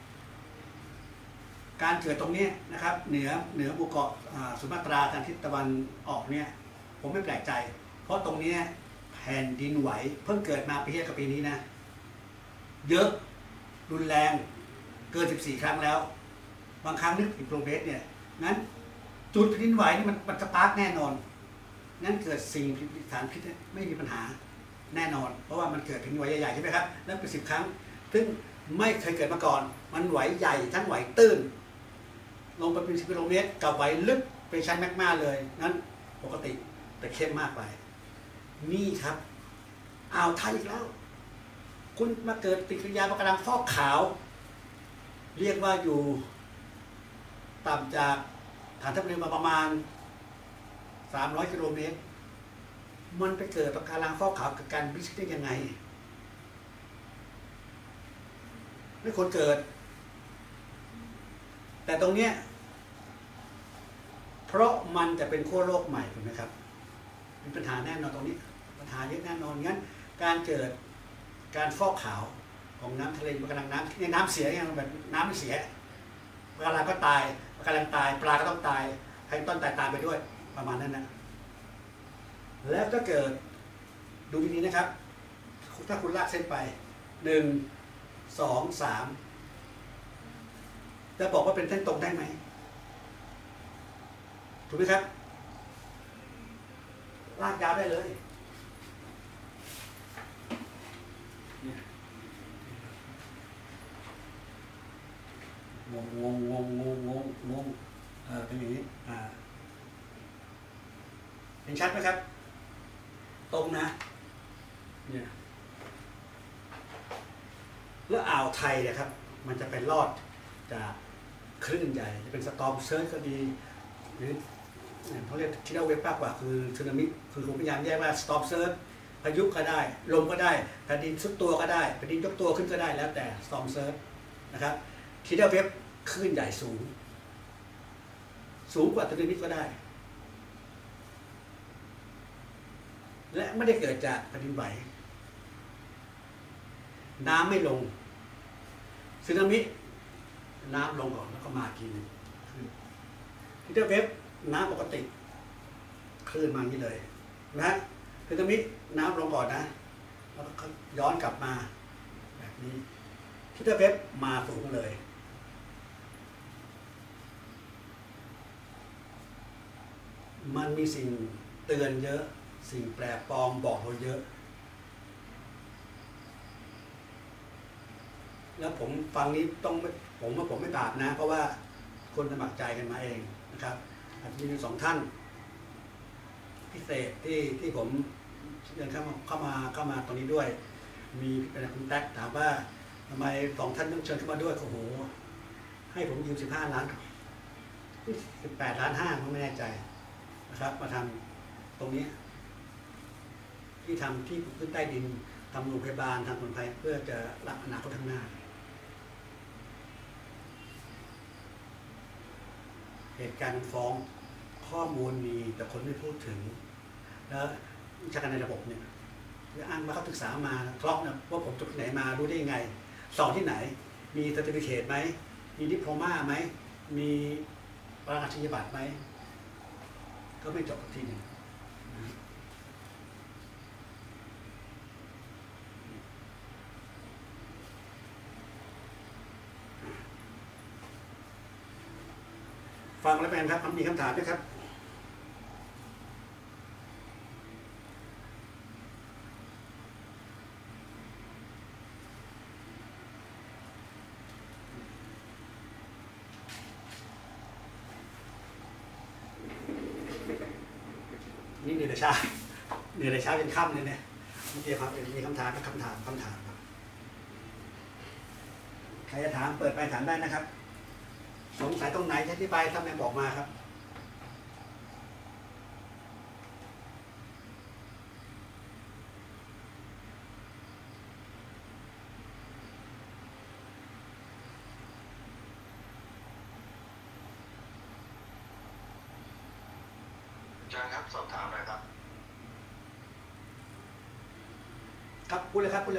S1: การเกิดตรงนี้นะครับเหนือหมู่เกาะสุมาตราทางทิศตะวันออกเนี่ยผมไม่แปลกใจเพราะตรงนี้แผ่นดินไหวเพิ่งเกิดมาปีที่กับปีนี้นะเยอะรุนแรงเกิน14ครั้งแล้วบางครั้งนึกถึงโปรเบสเนี่ยงั้นจุดแผ่นดินไหวนี่มันสปาร์กแน่นอนงั้นเกิดสิ่งสารพิษไม่มีปัญหาแน่นอนเพราะว่ามันเกิดแผ่นดินไหวใหญ่ๆใช่ไหมครับแล้วเป็น10 ครั้งซึ่งไม่เคยเกิดมาก่อนมันไหวใหญ่ทั้งไหวตื้นลงไปเป็น10 กิโลเมตรกับไหวลึกเป็นชั้นแมกมาเลยนั้นปกติแต่เข้มมากไปนี่ครับอ่าวไทยอีกแล้วคุณมาเกิดปฏิกิริยาปะการังฟอกขาวเรียกว่าอยู่ต่ำจากฐานทัพเรือมาประมาณ300 กิโลเมตรมันไปเกิดปะการังฟอกขาวกับการบิสได้ยังไงไม่ควรเกิดแต่ตรงเนี้ยเพราะมันจะเป็นขั้วโลกใหม่ถูกไหมครับมีปัญหาแน่นอนตรงนี้ปัญหาเยอะแน่นอนงั้นการเกิดการฟอกขาวของน้ำทะเลปะการังน้ำในน้ำเสียอย่างแบบน้ำไม่เสียปะการังก็ตายปะการังตายปลาก็ต้องตายแพลงก์ต้นตายไปด้วยประมาณนั้นนะแล้วก็เกิดดูดีๆนะครับถ้าคุณลากเส้นไป1 2 3จะบอกว่าเป็นเส้นตรงได้ไหมถูกไหมครับลากยาวได้เลยงงเป็นอย่างนี้เห็นชัดไหมครับตรงนะเนี่ยแล้วอ่าวไทยเนี่ยครับมันจะเป็นรอดจากคลื่นใหญ่จะเป็นสตอร์มเซิร์ชก็ดีหรือเขาเรียกที่เราเว็บมากกว่าคือสึนามิคือผมพยายามแยกว่าสตอร์มเซิร์ชพายุก็ได้ลมก็ได้แผ่นดินซุดตัวก็ได้แผ่นดินยกตัวขึ้นก็ได้แล้วแต่สตอร์มเซิร์ชนะครับที่เราเว็บคลื่นใหญ่สูงกว่าสึนามิก็ได้และไม่ได้เกิดจากแผ่นดินไหวน้ำไม่ลงสึนามิน้ำลงก่อนแล้วก็มากินที่เว็บน้ำปกติคลื่นมาอย่างนี้เลยนะสึนามิน้ำลงก่อนนะแล้วก็ย้อนกลับมาแบบนี้ที่เว็บมาสูงเลยมันมีสิ่งเตือนเยอะสิ่งแปลกปลอมบอกเราเยอะแล้วผมฟังนี้ต้องผมว่าผมไม่บาปนะเพราะว่าคนสมัครใจกันมาเองนะครับอาจจะมี2 ท่านพิเศษที่ผมเดินเข้ามาตรงนี้ด้วยมีเป็นคุณแท็กถามว่าทำไม2 ท่านต้องเชิญเข้ามาด้วยโอ้โหให้ผมยืม15 ล้าน18.5 ล้านผมไม่แน่ใจนะครับมาทำตรงนี้ที่ทำที่พื้นใต้ดินทำโรงพยาบาลทำคนไทยเพื่อจะรับอนาคตข้างหน้าเหตุการณ์ฟ้องข้อมูลมีแต่คนไม่พูดถึงแล้ววิชาการในระบบเนี่ยอ้างว่าเขาศึกษามาครอบนะว่าผมจบที่ไหนมารู้ได้ยังไงสอนที่ไหนมีเซอร์ติฟิเคตไหมมีดิโพลมาไหมมีประกาศนียบัตรไหมก็ไม่จบทีหนึ่งฟังแล้วเป็นครับมีคำถามไหมครับนี่เหนื่อยแต่เช้าเป็นค่ำเลยเนี่ยมีครับมีคำถามคำถามครับใครจะถามเปิดไปถามได้นะครับสงสัยตรงไหนอธิบายทำไมบอกมาครับ
S3: อาจารย์ครับสอบถามหน่อยครับ
S1: ครับพูดเลยครับ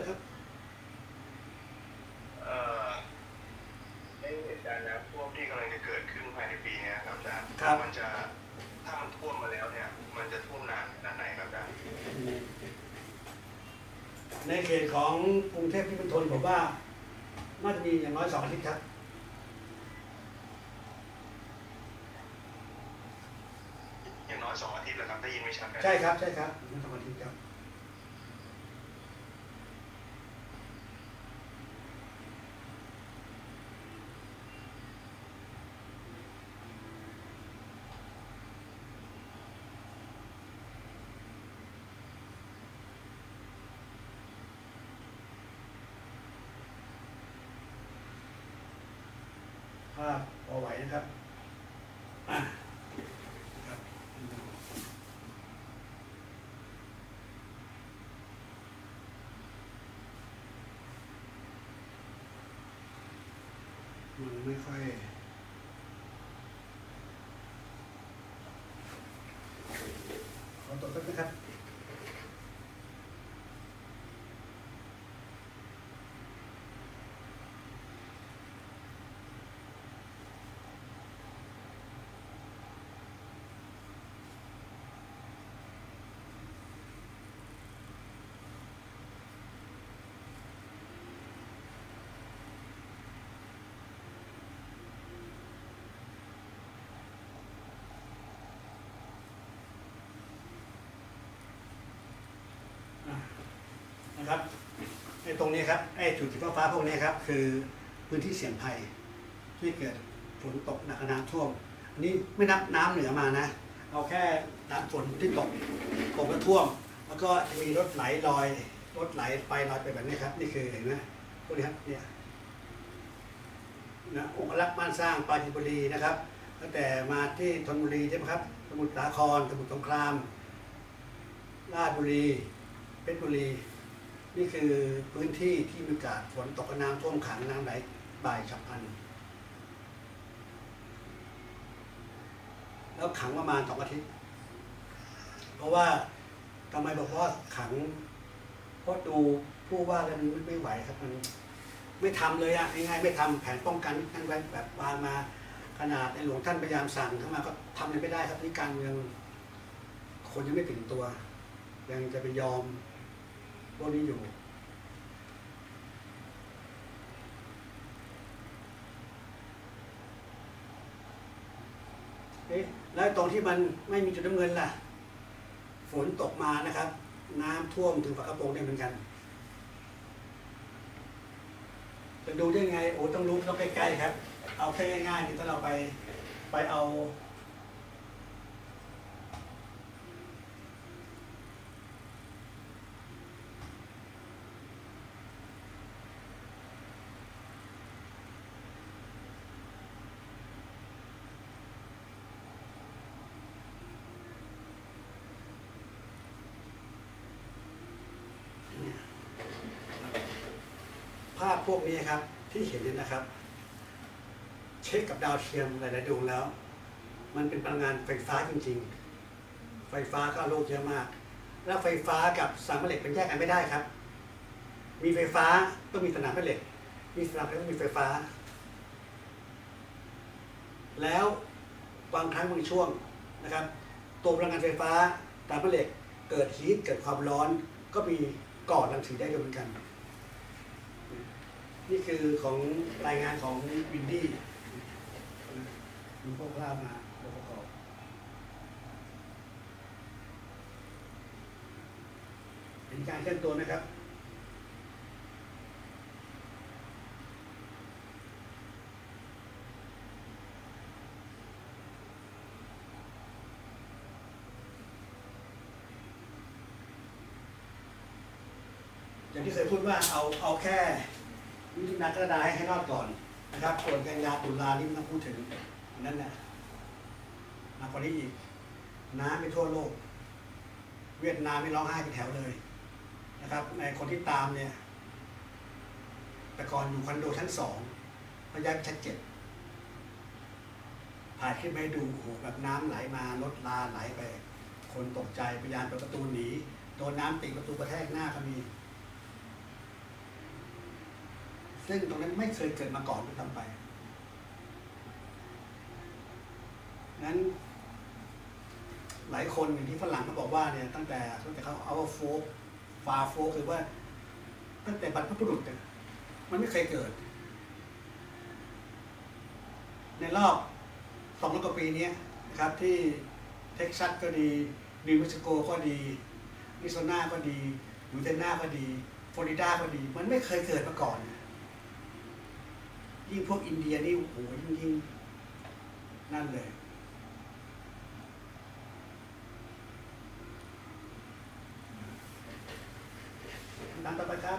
S3: ในเหตุการณ์น้ำท่วมที่กำลังจะเกิดขึ้นภายในปีนี้ครับอาจารย์มันจะถ้ามันท่วมมาแล้วเนี่ยมันจะท่วมนานขนาดไหนครับอาจารย์
S1: ในเขตของกรุงเทพปริมณฑลผมว่าน่าจะมีอย่างน้อย2 อาทิตย์ครับ
S3: อย่างน้อย2 อาทิตย์เหรอครับได้ยินไม่ชัด
S1: ใช่ครับ2 อาทิตย์ครับภาพพอไหวนะครับมันไม่ค่อยขอตรวจแป๊บนะครับนะครับไอ้ตรงนี้ครับไอ้จุดสีฟ้าพวกนี้ครับคือพื้นที่เสี่ยงภัยที่เกิดฝนตกหนักน้ำท่วมอันนี้ไม่นับน้ำเหนือมานะเอาแค่น้ำฝนที่ตกแล้วท่วมแล้วก็จะมีรถไหลลอยรถไหลไปลอยไปแบบนี้ครับนี่คือเห็นไหมพวกนี้ครับเนี่ยนะองค์รักษ์บ้านสร้างปราจีนบุรีนะครับตั้งแต่มาที่ธนบุรีใช่ไหมครับสมุทรสาครสมุทรสงครามราชบุรีเพชรบุรีนี่คือพื้นที่ที่มีโอกาสฝนตกน้ำท่วมขังน้ำไหลบ่ายฉับพลันแล้วขังประมาณ2 อาทิตย์เพราะว่าทำไมบอกว่าขังเพราะดูผู้ว่าแล้วมันไม่ไหวครับมันไม่ทำเลยอะง่ายๆไม่ทำแผนป้องกันท่านไว้แบบวางมาขนาดในหลวงท่านพยายามสั่งเข้ามาก็ทำไม่ได้ครับนี่การเมืองคนยังไม่ถึงตัวยังจะไปยอมพวกนี้อยู่แล้วตรงที่มันไม่มีจุดน้ำเงินล่ะฝนตกมานะครับน้ำท่วมถึงฝากระโปรงได้เหมือนกันจะดูได้ไงโอ้ต้องรู้ต้องใกล้ๆครับเอาแค่ง่ายๆนี่ถ้าเราไปไปเอาภาพพวกนี้ครับที่เห็นเนี่ยนะครับเช็คกับดาวเทียมหลายๆดวงแล้วมันเป็นพลังงานไฟฟ้าจริงๆไฟฟ้าก็โลกเยอะมากแล้วไฟฟ้ากับสนามแม่เหล็กเป็นแยกกันไม่ได้ครับมีไฟฟ้าต้องมีสนามแม่เหล็กมีสนามแม่เหล็กต้องมีไฟฟ้าแล้วบางครั้งบางช่วงนะครับตัวพลังงานไฟฟ้าสนามแม่เหล็กเกิดฮีทเกิดความร้อนก็มีก่อรังสีได้ด้วยเหมือนกันนี่คือของรายงานของวินดี้มีพวกภาพมาประกอบเห็นการเคลื่อนตัวไหมครับอย่างที่เคยพูดว่าเอาแค่มิถุนากรกฎาคมให้รอดก่อนนะครับส่วนกันยาตุลานี่ไม่ต้องพูดถึงนั่นแหละมากกว่านี้อีกน้ำไปทั่วโลกเวียดนามไม่ร้องไห้เป็นแถวเลยนะครับในคนที่ตามเนี่ยแต่ก่อนอยู่คอนโดชั้น2พย้ายไปชั้น7ถ่ายคลิปให้ดูโอ้โหแบบน้ำไหลมารถลาไหลไปคนตกใจพยายามเปิดประตูหนีโดนน้ำตีประตูกระแทกหน้าก็มีซึ่งตรงนั้นไม่เคยเกิดมาก่อนด้วยซ้ำไปงั้นหลายคนอย่างที่ฝรั่งเขาบอกว่าเนี่ยตั้งแต่เขาเอาโฟกฟาโฟกคือว่าตั้งแต่บรรพบุรุษเนี่ยมันไม่เคยเกิดในรอบ200 กว่าปีนี้นะครับที่เท็กซัสก็ดีนิวเม็กซิโกก็ดีอาริโซนาก็ดีลูเทนนาก็ดีฟลอริดาก็ดีมันไม่เคยเกิดมาก่อนยิ่งพวกอินเดียนี่โอ้โหยิ่งนั่นเลยตามต่อไปครับ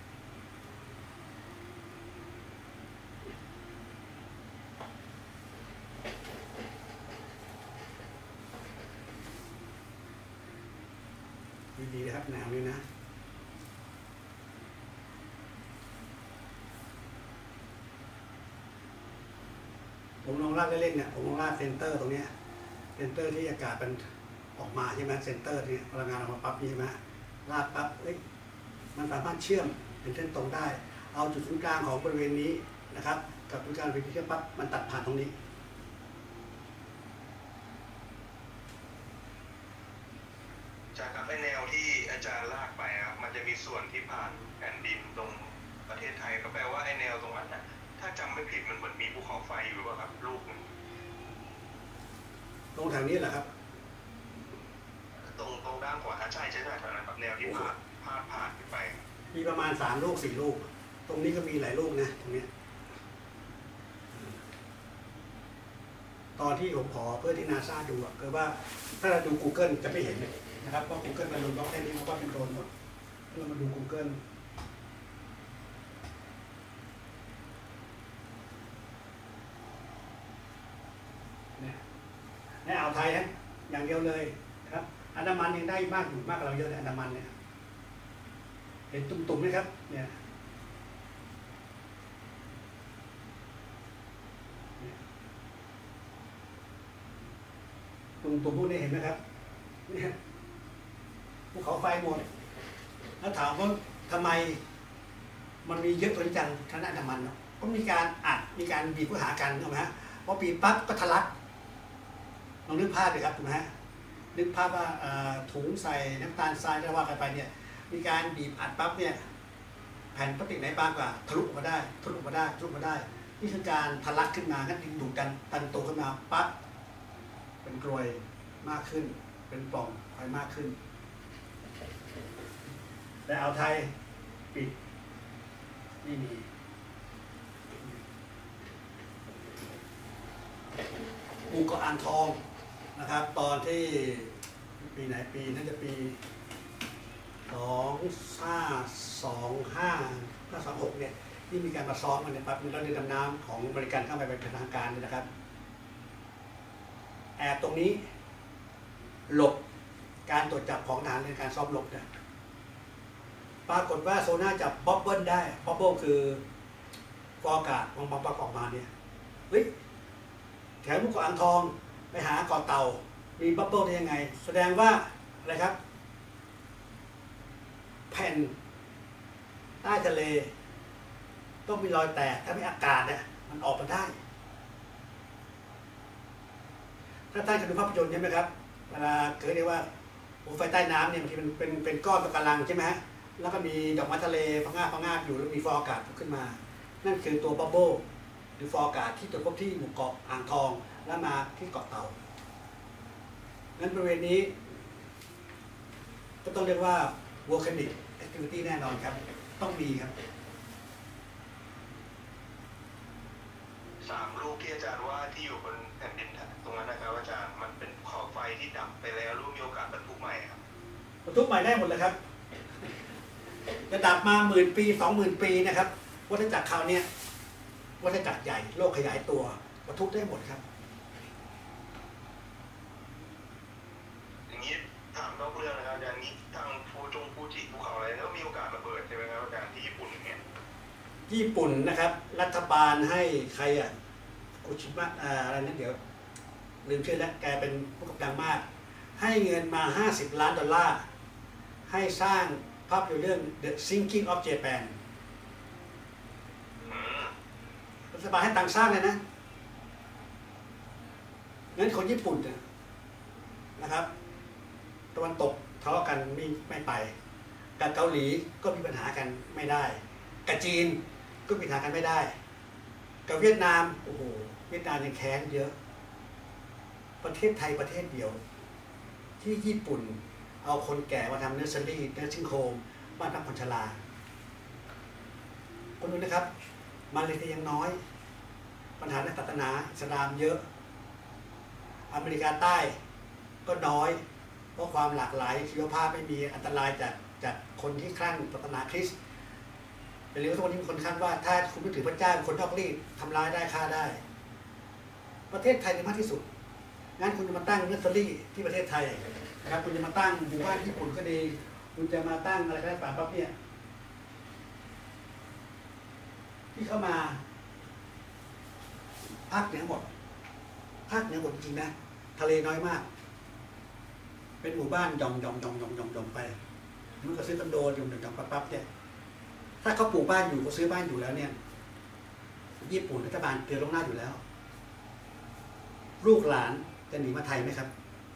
S1: ดีๆนะครับหนาวนี่นะผมลองลากเล่นๆเนี่ยผมลองลากเซนเตอร์ตรงนี้เซนเตอร์ที่อากาศมันออกมาใช่ไหมเซนเตอร์ที่พลังงานออกมาปั๊บนี่ใช่ไหมลากปั๊บมันสามารถเชื่อมเป็นเส้นตรงได้เอาจุดศูนย์กลางของบริเวณนี้นะครับกับจุดกลางบริเวณที่เชื่อมปั๊บมันตัดผ่านตรงนี้
S3: จากไอ้แนวที่อาจารย์ลากไปครับมันจะมีส่วนที่ผ่านแผ่นดินตรงประเทศไทยก็แปลว่าไอ้แนวตรงนั้นนะถ้าจำไม่ผิดมันเหมือนมีภูเขาไฟอยู่หรือเปล่าครับลูกนึง
S1: ตรงแถวนี้แหละครับ
S3: ตรงด้านขวาใช่แถวนั้นครับแนวที่ผ่านขึ้นไป
S1: มีประมาณ3 ลูก 4 ลูกตรงนี้ก็มีหลายลูกนะตรงนี้ตอนที่ผมขอเพื่อที่นาซาดูคือว่าถ้าเราดู Google จะไม่เห็นนะครับเพราะ Google มันลงบล็อกแค่นี้มันก็เป็นโดรนหมดเรามาดู Google เนี่ยในอ่าวไทยนะอย่างเดียวเลยครับอันดามันยังได้มากอยู่มากกว่าเราเยอะเลยอันดามันเนี่ยเห็นตุ่มๆไหมครับเนี่ยตุ่มพวกนี้เห็นไหมครับเนี่ยภูเขาไฟหมดแล้วถามว่าทำไมมันมีเยอะตัวนี้จังทางด้านอันดามันเนาะก็มีการอัดมีการบีบเพื่อหากันถูกไหมฮะพอบีบปั๊บก็ทะลักลองนึกภาพเลยครับถูกไหมฮะนึกภาพว่าถุงใส่น้ำตาลทรายจะว่ากันไปเนี่ยมีการบีบอัดปั๊บเนี่ยแผ่นพลาสติกไหนบางกว่าทะลุออกมาได้ทะลุออกมาได้ทะลุออกมาได้นี่คือการทะลักขึ้นมางั้นดึงดูดกันตันโตขึ้นมาปั๊บเป็นกรวยมากขึ้นเป็นปล่องไฟมากขึ้นแต่อ่าวไทยปิดไม่มีหมู่เกาะอ่างทองนะครับตอนที่ปีไหนปีน่าจะปี2526เนี่ยที่มีการมาซ้อมกันเนี่ยปั๊บมีเรือดำน้ำของบริการเข้าไปเป็นทางการเลยนะครับแอบตรงนี้หลบการตรวจจับของทหารในการซ้อมรบเนี่ยปรากฏว่าโซน่าจับบ๊อบเบิ้ลได้บ๊อบเบิ้ลคือฟอร์กาดของบ๊อบออกมาเนี่ยเฮ้ยแถวหมู่เกาะอ่างทองไปหาเกาะเต่ามีบับเบิ้ลได้ยังไงแสดงว่าอะไรครับแผ่นใต้ทะเลต้องมีรอยแตกถ้าไม่อากาศเนี่ยมันออกมาได้ถ้าท่านเคยดูภาพยนตร์ใช่ไหมครับเวลาเกิดเรียกว่าไฟใต้น้ำเนี่ยบางทีมันเป็นก้อนปะการังใช่ไหมฮะแล้วก็มีดอกไม้ทะเลพะงาบอยู่แล้วมีฟอร์อากาศขึ้นมานั่นคือตัวบับเบิ้ลหรือฟอร์อากาศที่ตรวจพบที่หมู่เกาะอ่างทองแล้วมาที่เกาะเต่างั้นบริเวณนี้ก็ต้องเรียกว่า volcanic activity แน่นอนครับต้องมีครับ
S3: 3 ลูกที่อาจารย์ว่าที่อยู่บนแผ่นดินตรงนั้นนะครับอาจารย์มันเป็นภูเขาไฟที่ดับไปแล้วรู้มีโอกาสบรรทุกใหม่ครับ
S1: บรรทุกใหม่ได้หมดเลยครับจะดับมา10,000 ปี 20,000 ปีนะครับวัฏจักรคราวนี้วัฏจักรใหญ่โลกขยายตัวบรรทุกได้หมดครับ
S3: อย่างนี้ถามนอกเรื่องนะครับอาจารย์นี้ทางฟูจิภูเขาอะไรแล้วมีโอกาสระเบิดใช่ไหมครับอาจารย์ที่ญี่ปุ่นเนี่ย
S1: ญี่ปุ่นนะครับรัฐบาลให้ใครอ่ะกุชิมะอะไรนั่นเดี๋ยวลืมชื่อแล้วแกเป็นผู้กำกับมากให้เงินมา$50 ล้านให้สร้างภาพยนตร์เรื่อง The Sinking of Japan รัฐบาลให้ตังค์สร้างเลยนะงั้นคนญี่ปุ่นนะครับตะวันตกทะเลาะกันไม่ไปกับเกาหลีก็มีปัญหากันไม่ได้กับจีนก็มีปัญหากันไม่ได้กับเวียดนามโอ้โหเวียดนามยังแค้นเยอะประเทศไทยประเทศเดียวที่ญี่ปุ่นเอาคนแก่มาทำเนอร์เซอรี่เนอร์ซิ่งโฮมบ้านพักคนชราคนนู้นนะครับมาเลเซียยังน้อยปัญหาในศาสนาอิสลามเยอะอเมริกาใต้ก็น้อยเพราะความหลากหลายชีวภาพไม่มีอันตรายจากคนที่คลั่งศาสนาคริสต์แต่เรื่องทุกวันนี้มีคนคาดว่าถ้าคุณไม่ถือพระเจ้าเป็นคนนอกรีดทำร้ายได้ฆ่าได้ประเทศไทยเป็นมากที่สุดงั้นคุณจะมาตั้งเนอร์เซอรี่ที่ประเทศไทยนะครับคุณจะมาตั้งหมู่บ้านญี่ปุ่นก็ดีคุณจะมาตั้งอะไรก็ได้ปั๊บเนี่ยที่เข้ามาภาคเหนือหมดจริงๆนะทะเลน้อยมากเป็นหมู่บ้านย่องไปมันก็ซื้อคอนโดย่องปั๊บเนี่ยถ้าเขาปลูกบ้านอยู่เขาซื้อบ้านอยู่แล้วเนี่ยญี่ปุ่นรัฐบาลเตือนล่วงหน้าอยู่แล้วลูกหลานจะหนีมาไทยไหมครับ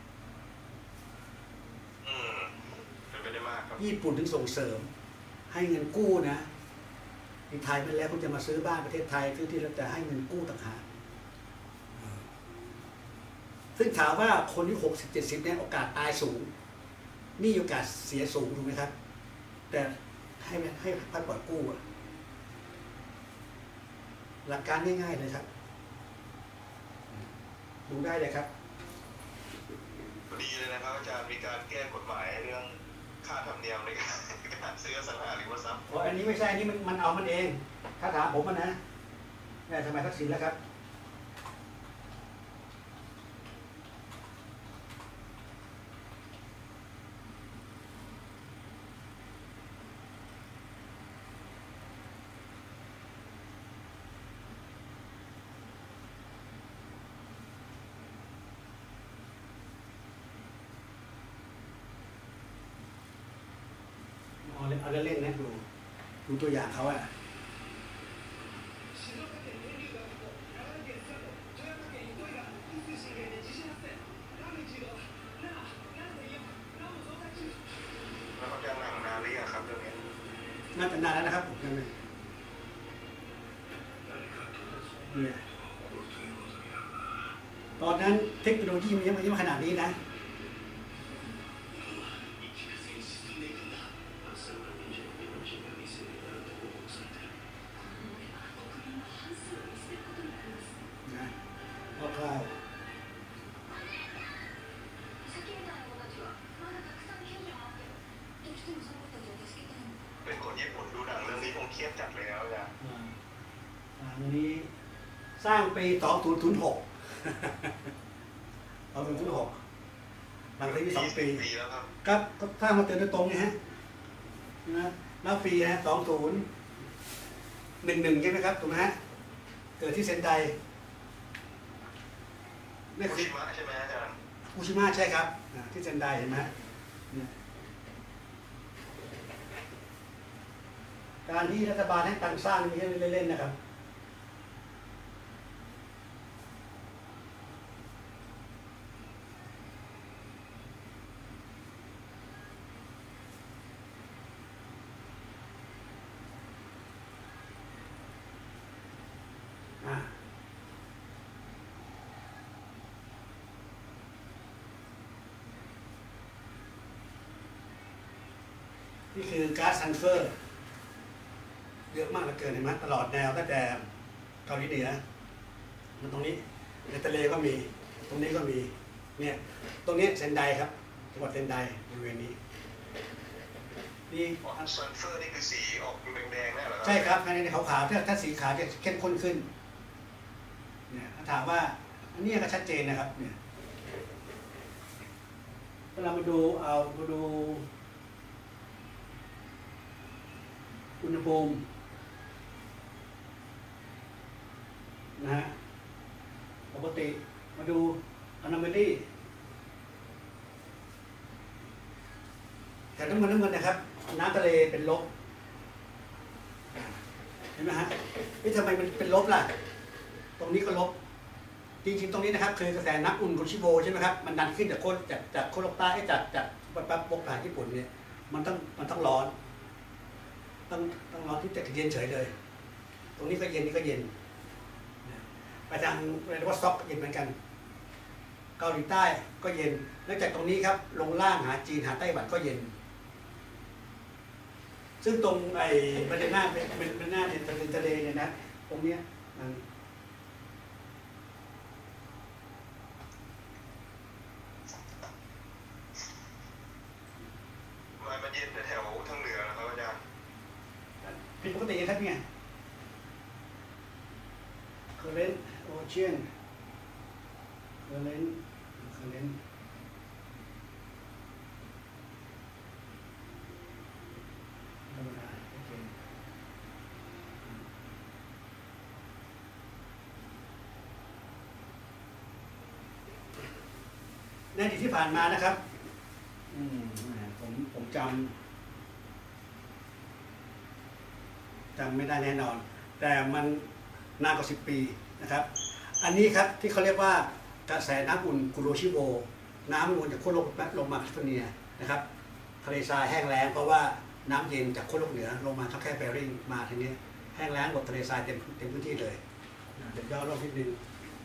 S3: เป็นไปได้มากครับ
S1: ญี่ปุ่นถึงส่งเสริมให้เงินกู้นะที่ไทยไปแล้วคุณจะมาซื้อบ้านประเทศไทยที่เราจะให้เงินกู้ต่างหากซึ่งถามว่าคนที่60-70เนี่ยโอกาสตายสูงนี่โอกาสเสียสูงถูกไหมครับแต่ให้พัดปล่อยกู้หลักการง่ายๆเลยครับดูได้เลยครับ
S3: ดีเลยนะครับอาจารย์มีการแก้กฎหมายเรื่องค่าธรรมเนียมในการซื้ออสังหาริมทรัพย์
S1: อันนี้ไม่ใช่อันนี้มันเอามันเองถ้าถามผมนะเนี่ยสมัยทักษิณแล้วครับเอาเล่นๆนะดูตัวอย่างเขาอะ
S3: แล้วเขาจะหนังนานหรือยังครับเรื่องนี้
S1: น่าจะนานแล้วนะครับผมยังไงเนี่ยตอนนั้นเทคโนโลยีมันยังไม่ขนาดนี้นะคร่าวๆลังนี้สร้างปี 2006 2006หลังที่2 ปี
S3: แล้วครับ
S1: ครับก็สร้างมาเต็มโดยตรงนี่ฮะนะแล้วปีนะ2011ใช่ไหมครับถูกไหมฮะเกิดที่เซนไดนี่
S3: ฟู
S1: คือ
S3: ชิมะใช่ไหมอาจารย์
S1: ฟูชิมะใช่ครับที่เซนไดเห็นไหมเนี่ยการที่รัฐบาลให้ตังค์สร้างไม่ใช่เล่นๆนะครับนี่คือก๊าซซัลเฟอร์เยอะมากเหลือเกินเห็นไหมตลอดแนวตั้งแต่เกาหลีเหนือมันตรงนี้ในทะเลก็มีตรงนี้ก็มีเนี่ยตรงนี้เซนไดครับจังหวัดเซนไดบริเวณนี้นี่
S3: ซัลเฟอร์นี่คือสีออกแดงๆนั่นเหรอครับ
S1: ใช่ครับภายในขาวๆถ้าสีขาวจะเข้มข้นขึ้นเนี่ยถามว่าอันนี้ก็ชัดเจนนะครับเนี่ยเวลามาดูอุณหภูมินะฮะปกติมาดูanomalyแต่น้ำมันนะครับน้ำทะเลเป็นลบเห็นไหมฮะทำไมมันเป็นลบล่ะตรงนี้ก็ลบจริงๆตรงนี้นะครับคือกระแสน้ำอุ่นของชิโบใช่ไหมครับมันดันขึ้นจากโคโลกใต้จากปั๊บบกผ่านญี่ปุ่นเนี่ยมันต้องร้อนต้องร้อนที่จะเย็นเฉยเลยตรงนี้ก็เย็นนี่ก็เย็นไปทางเรียกว่าซ็อกเย็นเหมือนกันเกาหลีใต้ก็เย็นแล้วจากตรงนี้ครับลงล่างหาจีนหาไต้หวันก็เย็นซึ่งตรงไอ้ประเด็นหน้าเป็นหน้าเนี่ยเป็นทะเลเนี่ยนะตรงเนี้ย
S3: มันเย็นแถวทางเหนือนะครับอาจารย์
S1: ผิดปกติครับเนี่ยcurrent ocean current ธรรมดาโอเคในอดีตที่ผ่านมานะครับผมจำไม่ได้แน่นอนแต่มันนานกว่า10 ปีนะครับอันนี้ครับที่เขาเรียกว่ากระแสน้ำอุ่นกุโรชิโบน้ำอุ่นจากขั้วโลกลงมาแคลิฟอร์เนียนะครับทะเลทรายแห้งแล้งเพราะว่าน้ำเย็นจากขั้วโลกเหนือลงมาแค่เบริ่งมาทีนี้แห้งแล้งหมดทะเลทรายเต็มพื้นที่เลยเดี๋ยวย่อโลกนิดนึง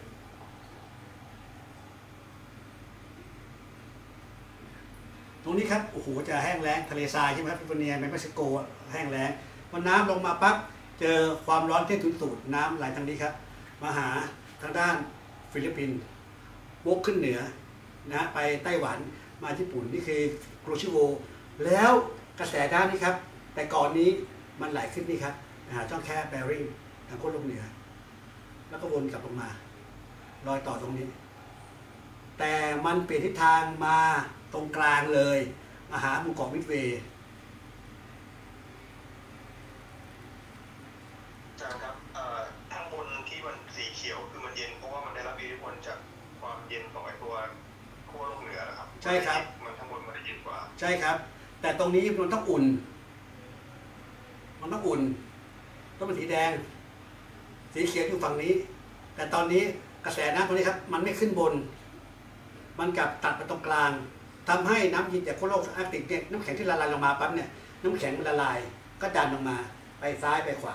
S1: ตรงนี้ครับโอ้โหจะแห้งแล้งทะเลทรายใช่ไหมครับแคลิฟอร์เนียเม็กซิโกแห้งแล้งพอน้ำลงมาปั๊บเจอความร้อนที่ถึงสูดน้ำไหลทางนี้ครับมาหาทางด้านฟิลิปปินส์วกขึ้นเหนือนะไปไต้หวันมาญี่ปุ่นนี่คือโกรชิโวแล้วกระแสน้ำนี่ครับแต่ก่อนนี้มันไหลขึ้นนี่ครับหาช่องแคบแบริ่งทางขั้วโลกเหนือแล้วก็วนกลับลงมารอยต่อตรงนี้แต่มันเปลี่ยนทิศทางมาตรงกลางเลยมาหาหมู่เกาะมิดเวย์
S3: อาจารย์ครับข้างบนที่มันสีเขียวคือมันเย็นเพราะว่ามันได้รับอิทธิพลจากความเย็นของไอ้ตัวขั้วโลกเหนือนะครับ
S1: ใช่ครับ
S3: มันข้างบนมันจะเย็นกว่า
S1: ใช่ครับแต่ตรงนี้มันต้องอุ่นต้องเป็นสีแดงสีเขียวอยู่ฝั่งนี้แต่ตอนนี้กระแสน้ำตรงนี้ครับมันไม่ขึ้นบนมันกลับตัดไปตรงกลางทำให้น้ำเย็นจากขั้วโลกอาร์กติกเนี่ยน้ำแข็งที่ละลายลงมาปั๊บเนี่ยน้ำแข็งมันละลายก็ดันลงมาไปซ้ายไปขวา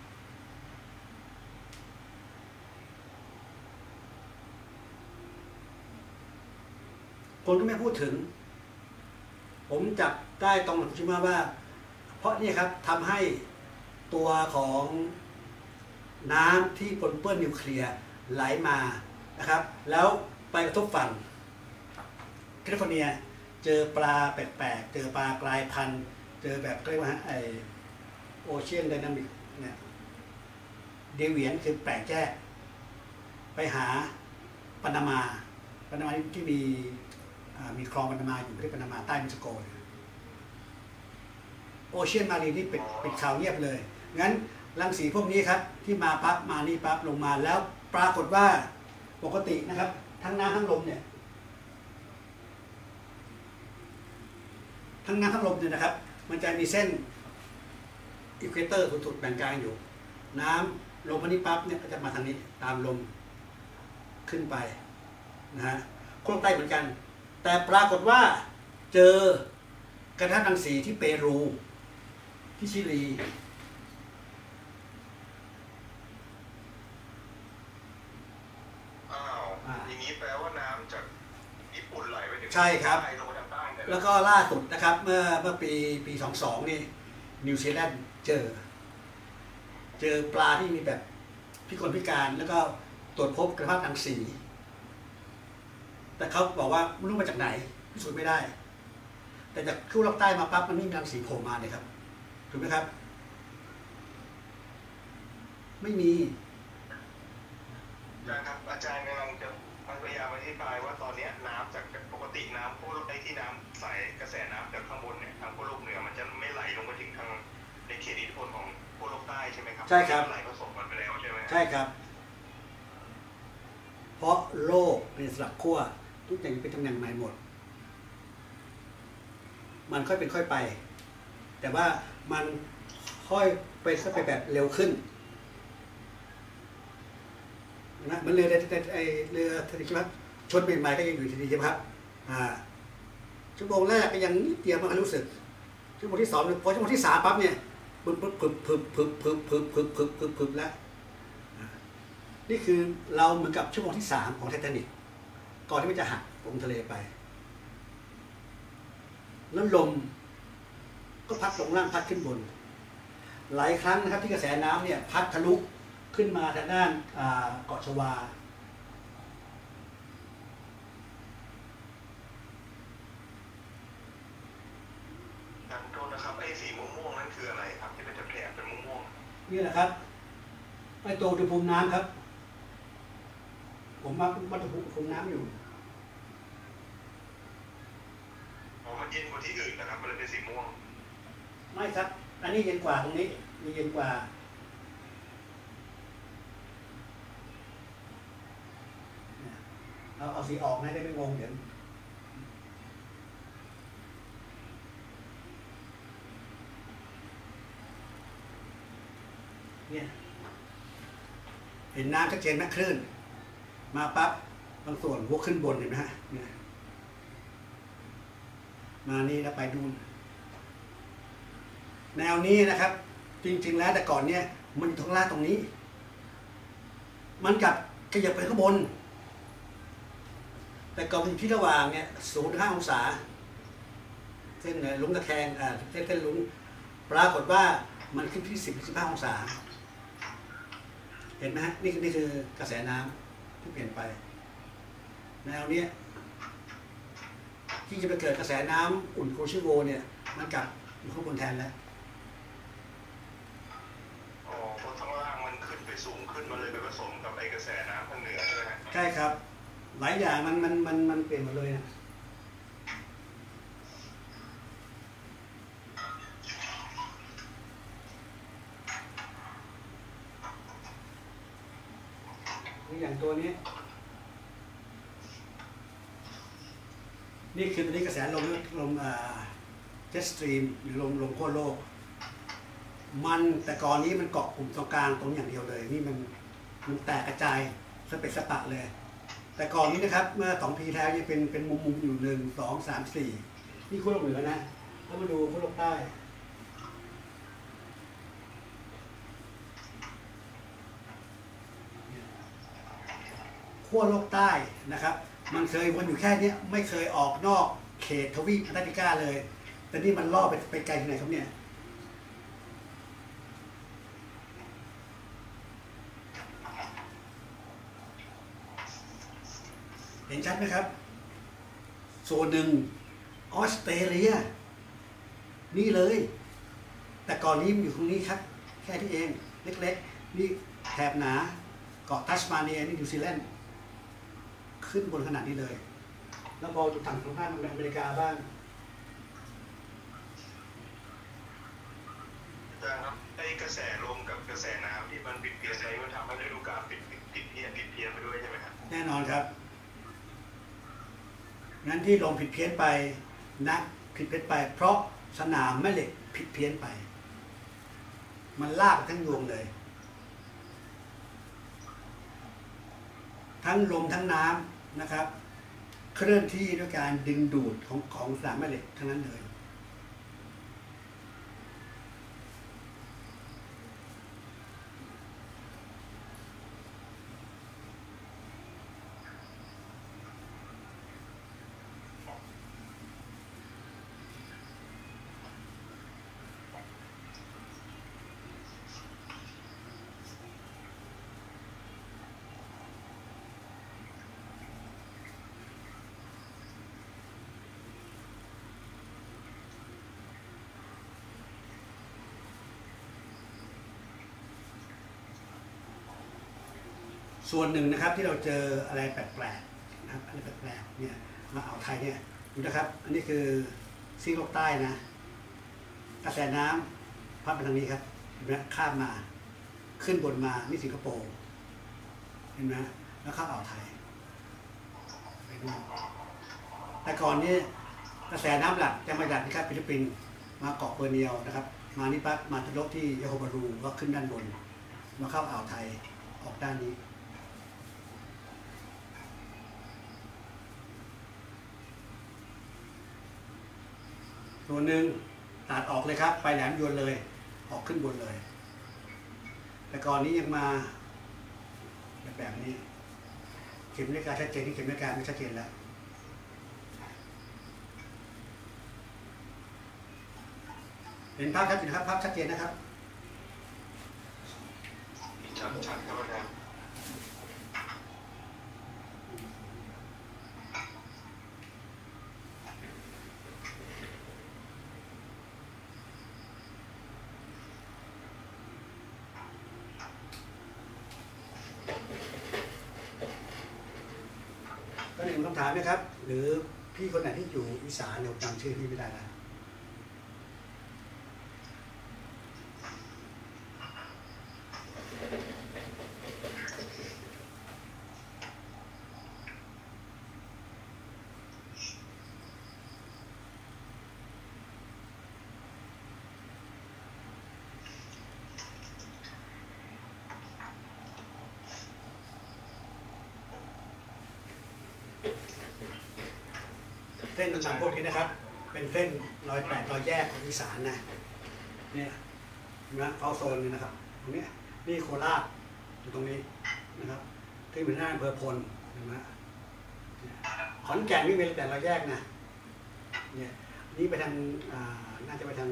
S1: คนก็ไม่พูดถึงผมจับได้ตรงหลังชิมาว่าเพราะนี่ครับทำให้ตัวของน้ำที่ปนเปื้อนนิวเคลียร์ไหลมานะครับแล้วไปกระทบฝั่งแคลิฟอร์เนียเจอปลาแปลกๆเจอปลากลายพันธุ์เจอแบบเรียกว่าไอโอเชียนไดนามิกเนี่ยเดเวียนคือแปลกแยกไปหาปานามาที่มีคลองปานามาอยู่ที่ปานามาใต้เม็กซิโกโอเชียนมารีนนี่ปิดข่าวเงียบเลยงั้นรังสีพวกนี้ครับที่มาปั๊บมานี่ปั๊บลงมาแล้วปรากฏว่าปกตินะครับทั้งน้ำทั้งลมเนี่ยนะครับมันจะมีเส้นอีควอเตอร์ถูกแบ่งกลางอยู่น้ำลมพันนี้ปั๊บเนี่ยก็จะมาทางนี้ตามลมขึ้นไปนะฮะขั้วใต้เหมือนกันแต่ปรากฏว่าเจอกระทะรังสีที่เปรูที่ชิลี
S3: อย่างนี้แปลว่าน้ำจากญี่ปุ่นไหลไปถึง
S1: ใช่ครับ
S3: ใต้ลงมาทางใต้เลย
S1: แล้วก็ล่าสุดนะครับเมื่อปี22นี่นิวซีแลนด์เจอปลาที่มีแบบพิกลพิการแล้วก็ตรวจพบกระทะรังสีแต่เขาบอกว่าไม่รู้มาจากไหนพิสูจน์ไม่ได้แต่จากขั้วโลกใต้มาปั๊บมันไม่มีรังสีโผล่มาเลยครับถูกไหมครับไม่มี
S3: อาจารย์กำลังจะพยายามอธิบายว่าตอนนี้น้ำจากปกติน้ำขั้วโลกใต้ที่น้ำใสกระแสน้ำจากข้างบนเนี่ยทางขั้วโลกเหนือมันจะไม่ไหลลงไปถึงทางในเขตอิทธิพลของขั้วโลกใต้ใช่ไหมครับ
S1: ใช่ครับ
S3: ไหลผสมกันไปแล้วใช่ไหม
S1: ใช่ครับเพราะโลกเป็นสลับขั้วทุกอย่างเป็นตำแหน่งใหม่หมดมันค่อยเป็นค่อยไปแต่ว่ามันค่อยไปแบบเร็วขึ้นนะมันเรือทคิดว่าชนใหม่ๆก็ยังอยู่ที่นี่ใช่ไหมครับชั่วโมงแรกก็ยังนิดเดียวมันรู้สึกชั่วโมงที่2พอชั่วโมงที่3ปั๊บเนี่ยปึ๊บแล้วนี่คือเราเหมือนกับชั่วโมงที่3ของไททานิคก่อนที่มันจะหักลงทะเลไปแล้วลมก็พัดลงล่างพัดขึ้นบนหลายครั้งนะครับที่กระแสน้ำเนี่ยพัดทะลุขึ้นมาทางด้านเกาะชวา
S3: โทษนะครับไอ้สีม่วงๆนั่นคืออะไรครับที่เป็นแถบเป็นม่วง
S1: ๆนี่แหละครับไอ้ตัวอุณหภูมิน้ำครับผมวัดอุณหภูมิน้ำอยู่
S3: มันเย็นกว่าที่อื่นนะครับมันเลยเป็นสีม่วง
S1: ไม่ครับอันนี้เย็นกว่าตรงนี้มีเย็นกว่าเอาสีออกนะได้ไม่งงเดี๋ยวเนี่ยเห็นน้ำชัดเจนไหมคลื่นมาปั๊บบางส่วนวกขึ้นบนเห็นไหมฮะเนี่ยมานี่แล้วไปดูแนวนี้นะครับจริงๆแล้วแต่ก่อนเนี่ยมันอยู่ทางล่างตรงนี้มันกับขยับไปข้างบนแต่ก่อนมันอยู่ที่ระหว่างเนี่ย0 ถึง 5 องศาเส้นลุ้งตะแคงเส้นลุ้งปรากฏว่ามันขึ้นที่10 ถึง 15 องศาเห็นไหมฮะนี่คือกระแสน้ำที่เปลี่ยนไปแนวเนี้ยที่จะไปเกิดกระแสน้ำอุ่นโคชิโวเนี่ยมันกลับอยู่ข้างบนแทนแล้ว
S3: เพราะข้างล่างมันขึ้นไปสูงขึ้นมาเลยไปผสมกับไอ้กระแสน้ำข้างเหนือใช่ไหมฮะ
S1: ใช่ครับหลายอย่างมันเปลี่ยนหมดเลยนะนี่อย่างตัวนี้นี่คือตัวนี้กระแสลมเจ็ตสตรีมหรือลมขั้วโลกมันแต่ก่อนนี้มันเกาะกลุ่มตรงกลางตรงอย่างเดียวเลยนี่มันแตกกระจายสเปซสปะเลยแต่ก่อนนี้นะครับเมื่อ2 ปีแล้วยังเป็นมุมอยู่1 2 3 4นี่ขั้วโลกเหนือนะแล้วมาดูขั้วโลกใต้ขั้วโลกใต้นะครับมันเคยวนอยู่แค่นี้ไม่เคยออกนอกเขตทวีปแอนตาร์กติกาเลยแต่นี่มันล่อไปไกลที่ไหนครับเนี่ยเห็นชัดไหมครับส่วนหนึ่งออสเตรเลียนี่เลยแต่ก่อนนี้มันอยู่ตรงนี้ครับแค่ที่เองเล็กๆนี่แถบหนาเกาะทัสมาเนียนี่นิวซีแลนด์ขึ้นบนขนาดนี้เลยแล้วพอทางภาคอเมริกาบ้าง
S3: อาจารย์ครับไอ้กระแสลมกับกระแสน้ำที่มันผิดเพี้ยนไปมันทำให้ฤดูกาลผิดเพี้ยนไปด้วยใช่ไหมครับ
S1: แน่นอนครับงั้นที่ลมผิดเพี้ยนไปนะผิดเพี้ยนไปเพราะสนามแม่เหล็กผิดเพี้ยนไปมันลากทั้งยวงเลยทั้งลมทั้งน้ำนะครับเคลื่อนที่ด้วยการดึงดูดของสนามแม่เหล็กทั้งนั้นเลยส่วนหนึ่งนะครับที่เราเจออะไรแปลกๆนะครับอะไรแปลกๆเนี่ยมาอ่าวไทยเนี่ยดูนะครับอันนี้คือซีกโลกใต้นะกระแสน้ำพัดมาทางนี้ครับเห็นไหมข้ามมาขึ้นบนมานี่สิงคโปร์เห็นไหมแล้วเข้าอ่าวไทยไปดูแต่ก่อนนี้กระแสน้ำหลักจะมาจากที่ฟิลิปปินส์มาเกาะเบอร์เนียวนะครับมานี่ปั๊บมาทะลุที่ยาโฮบารูก็ขึ้นด้านบนมาเข้าอ่าวไทยออกด้านนี้ส่วนหนึ่งตัดออกเลยครับไปแหลมยวนเลยออกขึ้นบนเลยแต่ก่อนนี้ยังมาแบบนี้เข็มนาฬิกาชัดเจนที่เข็มนาฬิกาไม่ชัดเจนแล้วเห็นภาพชัดเจนครับภาพชัดเจนนะครับ
S3: ชัดครับอาจารย์
S1: ก็หนึ่งคำถามนะครับหรือพี่คนไหนที่อยู่อีสานเนี่ยจำชื่อพี่ไม่ได้ละเส้นต่างๆพวกนี้นะครับเป็นเส้นรอยแตกรอยแยกของอีสานนะเนี่ยนะเฟาโซนนี่นะครับตรงนี้นี่โคราชอยู่ตรงนี้นะครับที่เป็นหน้าอำเภอพลนะขอนแก่นนี่เป็นแต่รอยแยกนะเนี่ยนี่ไปทางน่าจะไปทาง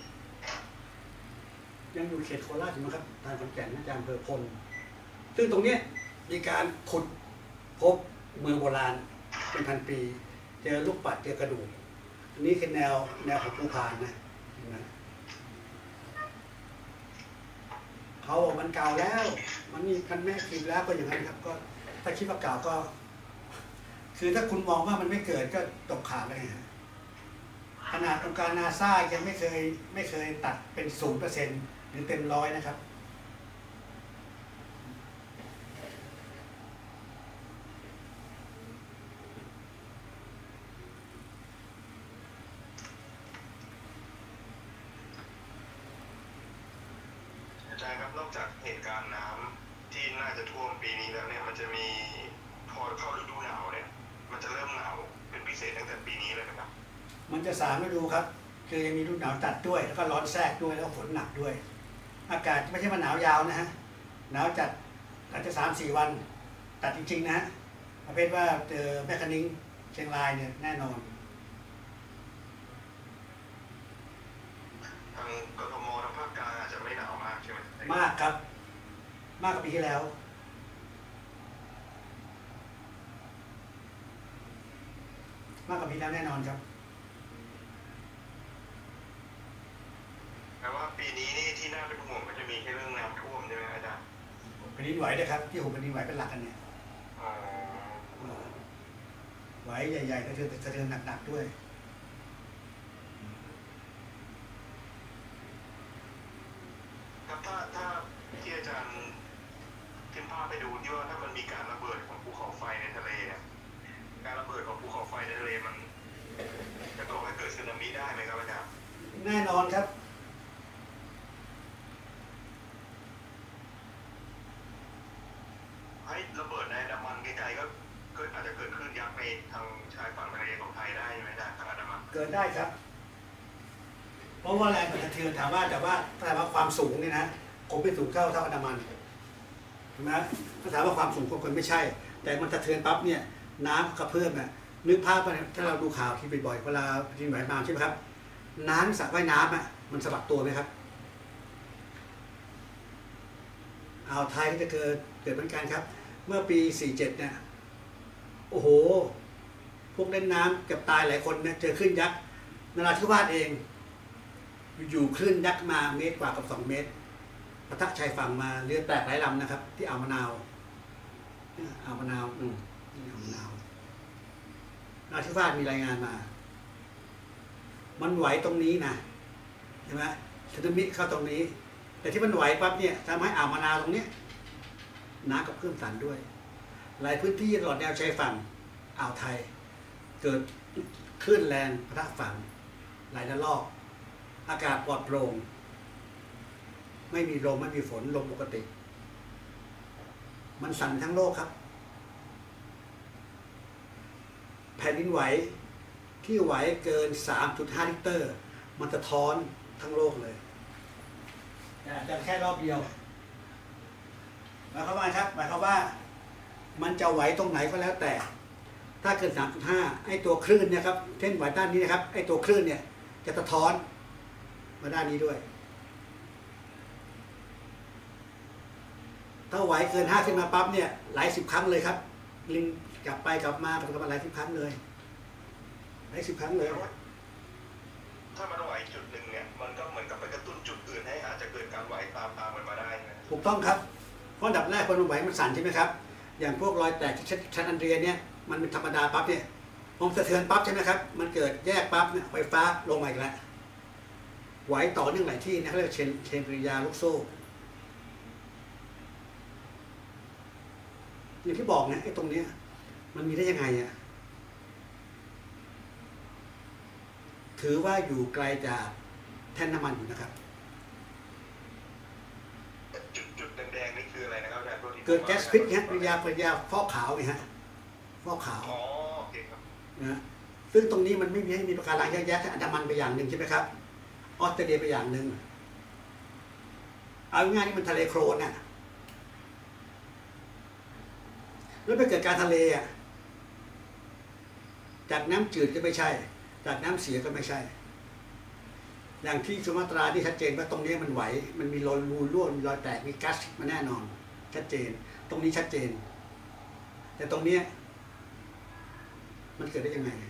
S1: ยังอยู่เขตโคราชอยู่นะครับทางขอนแก่นน่าจะอำเภอพลซึ่งตรงนี้มีการขุดพบเมืองโบราณเป็นพันปีเจอลูกปัดเจอกระดูกอันนี้คือแนวของภูพานนะเห็นไหมเขาบอกมันเก่าแล้วมันมีพันแม่คิดแล้วก็อย่างนั้นครับก็ถ้าคิดว่าเก่าก็คือถ้าคุณมองว่ามันไม่เกิดก็ตกขาดเลยฮะขนาดองค์การนาซายังไม่เคยตัดเป็น0%หรือเต็ม100นะครับ
S3: อาจารย์ครับนอกจากเหตุการณ์น้ำที่น่าจะท่วมปีนี้แล้วเนี่ยมันจะมีพอเข้าฤดูหนาวเนี่ยมันจะเริ่มหนาวเป็นพิเศษตั้งแต่ปีนี้เลยนะครับ
S1: มันจะ3 ฤดูครับคือยังมีฤดูหนาวจัดด้วยแล้วก็ร้อนแทรกด้วยแล้วฝนหนักด้วยอากาศไม่ใช่ว่าหนาวยาวนะฮะหนาวจัดอาจจะ3-4 วันตัดจริงๆนะฮะประเภทว่าเจอแม่คะนิ้งเชียงรายเนี่ยแน่นอน
S3: ทางกทมทางภาคกลางอาจจะไม่หนาวมากใช่ไหม
S1: มากครับมากกว่าปีที่แล้วมากกว่าปีที่แล้วแน่นอนครับ
S3: แปลว่าปีนี้นี่ที่น่าเป็นห่วงก็จะมีแค่เรื่องน้ำท่วมใช่ไหมอาจารย์
S1: ผ่นดินไหวนะครับที่ผมแผ่นดินไหวเป็นหลักกันเนี่ย
S3: อ๋อ
S1: ไหวใหญ่ๆกระเทือนหนักๆด้วย
S3: ครับถ้าที่อาจารย์ขึ้นภาพไปดูที่ว่าถ้ามันมีการระเบิดของภูเขาไฟในทะเลเนี่ยการระเบิดของภูเขาไฟในทะเลมันจะก่อให้เกิดสึนามิได้ไหมครับอาจารย์
S1: แน่นอนครับ
S3: ให้ระเบิดในอันดามันไกลๆก็อาจจะเกิดขึ้นยักษ์ในทางชายฝั่งทะเลของไทยได้ไหมอาจารย์ทางอันดามัน
S1: เกิดได้ครับ เพราะว่าแรงกระเทือนถามว่าความสูงนี่นะคงไม่สูงเท่าอันดามันใช่ไหมถ้าถามว่าความสูงคงไม่ใช่ แต่มันกระเทือนปั๊บเนี่ยน้ำกระเพื่อมน่ะนึกภาพถ้าเราดูข่าวที่บ่อยๆเวลาที่ไหวมาใช่ไหมครับน้ำสระว่ายน้ำอ่ะมันสะบัดตัวไหมครับอ่าวไทยก็จะเกิดเหมือนกันครับ เมื่อปี 47 เนี่ยโอ้โหพวกเล่นน้ำเกือบตายหลายคนเนี่ยเจอคลื่นยักษ์นราธิวาสเองอยู่คลื่นยักษ์มาเมตรกว่ากับ2 เมตรปะทะชายฝั่งมาเรือแตกหลายลำนะครับ ที่อ่าวมะนาวอ่าวมะนาวอ่าวมะนาว นราธิวาสมีรายงานมา มันไหวตรงนี้นะเห็นไหมสึนามิเข้าตรงนี้ แต่ที่มันไหวปั๊บเนี่ยทำให้อ่าวมะนาวตรงนี้น้ำกับเพิ่มสั่นด้วย หลายพื้นที่ตลอดแนวชายฝั่งอ่าวไทย เกิดคลื่นแรงปะทะฝั่งหลายระลอกอากาศปลอดโปร่งไม่มีลมไม่มีฝนลมปกติ มันสั่นทั้งโลกครับ แผ่นดินไหวที่ไหวเกิน 3.5 ลิกเตอร์ มันจะท้อนทั้งโลกเลยแต่แค่รอบเดียวหมายความว่าครับหมายความว่ามันจะไหวตรงไหนก็แล้วแต่ถ้าเกิน 3.5 ไอ้ตัวคลื่นเนี่ยครับเช่นไหวด้านนี้นะครับไอ้ตัวคลื่นเนี่ยจะสะท้อนมาด้านนี้ด้วยถ้าไหวเกิน 5 ขึ้นมาปั๊บเนี่ยหลาย10 ครั้งเลยครับลิงกลับไปกลับมาหลาย10 ครั้งเลยหลาย10 ครั้งเลย
S3: ถ้ามันไหวจุดหนึ่งเนี่ยมันก็เหมือนกับไปกระตุ้นจุดอื่นให้อาจจะเกิดการไหวตามมันมาได้นะ
S1: ถูกต้องครับเพราะอันดับแรกคนมันไหวมันสั่นใช่ไหมครับอย่างพวกรอยแตกชั้นอันเดรียเนี่ยมันเป็นธรรมดาปั๊บเนี่ยพอสะเทือนปั๊บใช่ไหมครับมันเกิดแยกปั๊บเนี่ยไฟฟ้าลงมาอีกแล้วไหวต่อเนื่องหลายที่นะเขาเรียกเชนปริยาลูกโซ่อย่างที่บอกนะไอ้ตรงเนี้ยมันมีได้ยังไงอ่ะถือว่าอยู่ไกลจากแท่นน้ำมันอยู่นะครับ
S3: จุดแดงๆนี่คืออะไรนะครับอาจารย์
S1: เกิดแก๊สพิษฮะปริยาฟอกขาวไงฮะฟอกขาว
S3: อ๋อโอเคครับ
S1: นะซึ่งตรงนี้มันไม่มีให้มีปะการังเยอะแยะอันดามันไปอย่างหนึ่งใช่ไหมครับออสเตรเลียไปอย่างหนึ่งเอาง่ายนี่มันทะเลโคลนน่ะแล้วไปเกิดการทะเลอ่ะจากน้ำจืดก็ไม่ใช่จากน้ำเสียก็ไม่ใช่อย่างที่สุมาตราที่ชัดเจนว่าตรงนี้มันไหวมันมีรอยรูรั่วมีรอยแตกมีก๊าซมาแน่นอนชัดเจนตรงนี้ชัดเจนแต่ตรงนี้มันเกิดได้ยังไง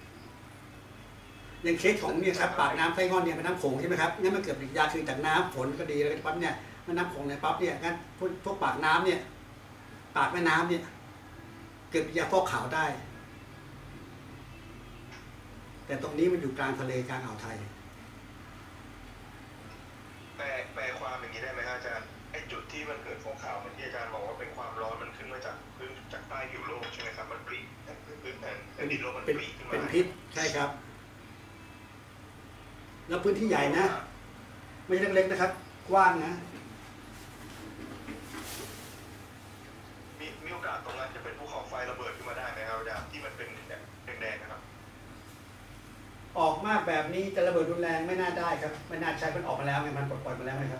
S1: อย่างเคสของเนี่ยครับปากน้ำไส้งอนเนี่ยเป็นน้ำโขงใช่ไหมครับงั้นมันเกิดปฏิกิริยาคือจากน้ำฝนก็ดีแล้วปั๊บเนี่ยมันน้ำโขงในปั๊บเนี่ยงั้นพวกปากน้ำเนี่ยปากแม่น้ำเนี่ยเกิดปฏิกิริยาฟอกขาวได้แต่ตรงนี้มันอยู่กลางทะเลกลางอ่าวไทย
S3: แปลความอย่างนี้ได้ไหมครับอาจารย์ไอ้จุดที่มันเกิดฟอกขาวมันที่อาจารย์บอกว่าเป็นความร้อนมันขึ้นมาจากใต้ผิวโลกใช่ไหมครับมันปริพื้นแผ่นดินโลกมันปริขึ้นมา
S1: เป็นพิษใช่ครับแล้วพื้นที่ใหญ่นะไม่ใช่เล็กๆนะครับกว้างนะ
S3: มีโอกาสตรงนั้นจะเป็นภูเขาไฟระเบิดขึ้นมาได้ไหมครับอาจารย์ที่มันเป็นแดงๆนะครับ
S1: ออกมากแบบนี้จะระเบิดรุนแรงไม่น่าได้ครับไม่น่าใช้มันออกมาแล้วไงมันปล่อยมาแล้วไงครับ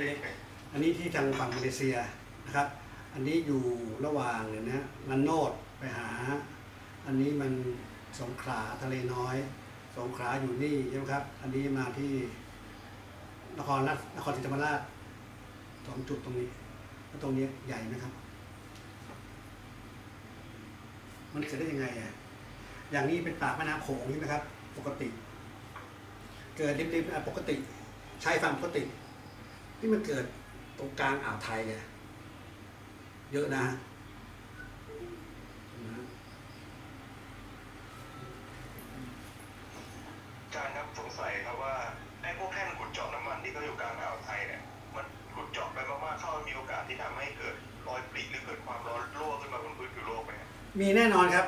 S1: เล็กๆอันนี้ที่ทางฝั่งมาเลเซียนะครับอันนี้อยู่ระหว่างเนี่ยนะมันโนดไปหาอันนี้มันสงขลาทะเลน้อยสงขลาอยู่นี่ใช่ไหมครับอันนี้มาที่นครศรีธรรมราช2 จุดตรงนี้แล้วตรงนี้ใหญ่ไหมครับมันเกิดได้ยังไงอ่ะอย่างนี้เป็นปากแม่น้ำโขงใช่ไหมครับปกติเกิดริมๆปกติชายฝั่งปกติที่มันเกิดตรงกลางอ่าวไทยเนี่ยเยอะนะ
S3: อาจารย์ครับสงสัยครับว่าไอ้พวกแท่นขุดเจาะน้ำมันที่เขาอยู่กลางอ่าวไทยเนี่ยมันขุดเจาะไปมากๆเข้ามีโอกาสที่ทำให้เกิดรอยปริหรือเกิดความร้อนรั่วขึ้นมาบนพื้นผิวโลกไหม
S1: มีแน่นอนครับ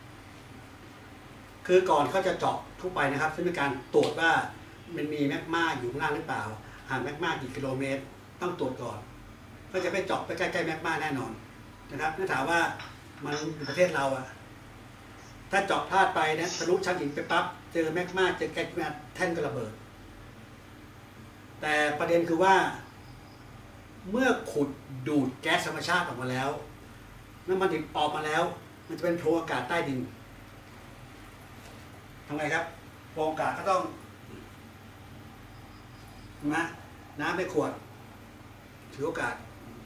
S1: คือก่อนเขาจะเจาะทั่วไปนะครับจะมีการตรวจว่ามันมีแมกมาอยู่ข้างล่างหรือเปล่าห่างแมกมากี่กิโลเมตรต้องตรวจก่อนก็จะไปเจาะไปใกล้ๆแมกมาแน่นอนนะครับถ้าถามว่ามันอยู่ประเทศเราอะถ้าเจาะพลาดไปนะทะลุชั้นหินไปปั๊บเจอแมกมาเจอแก๊สมาแท่นก็ระเบิดแต่ประเด็นคือว่าเมื่อขุดดูดแก๊สธรรมชาติออกมาแล้วน้ำมันดิบออกมาแล้วมันจะเป็นโพรงอากาศใต้ดินทำไงครับโพรงอากาศก็ต้องนะน้ำในขวดถือโอกาส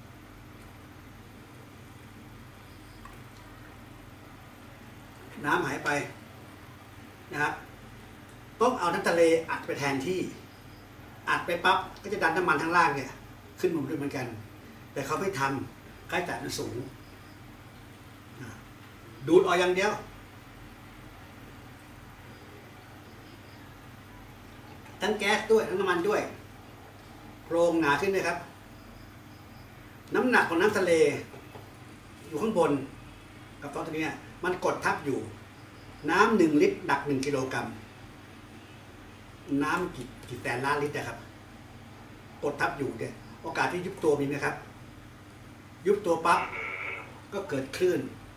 S1: น้ำหายไปนะครับต้องเอาน้ำทะเลอัดไปแทนที่อัดไปปั๊บก็จะดันน้ำมันข้างล่างเนี่ยขึ้นมาด้วยเหมือนกันแต่เขาไม่ทำค่าใช้จ่ายมันสูงดูดออกอย่างเดียวทั้งแก๊สด้วยทั้งน้ำมันด้วยโพรงหนาขึ้นเลยครับน้ำหนักของน้ำทะเลอยู่ข้างบนกับตรงนี้มันกดทับอยู่น้ำ1 ลิตรหนัก1 กิโลกรัมน้ำกี่แสนล้านลิตรนะครับกดทับอยู่เนี่ยโอกาสที่ยุบตัวมีไหมครับยุบตัวปั๊บก็เกิดคลื่น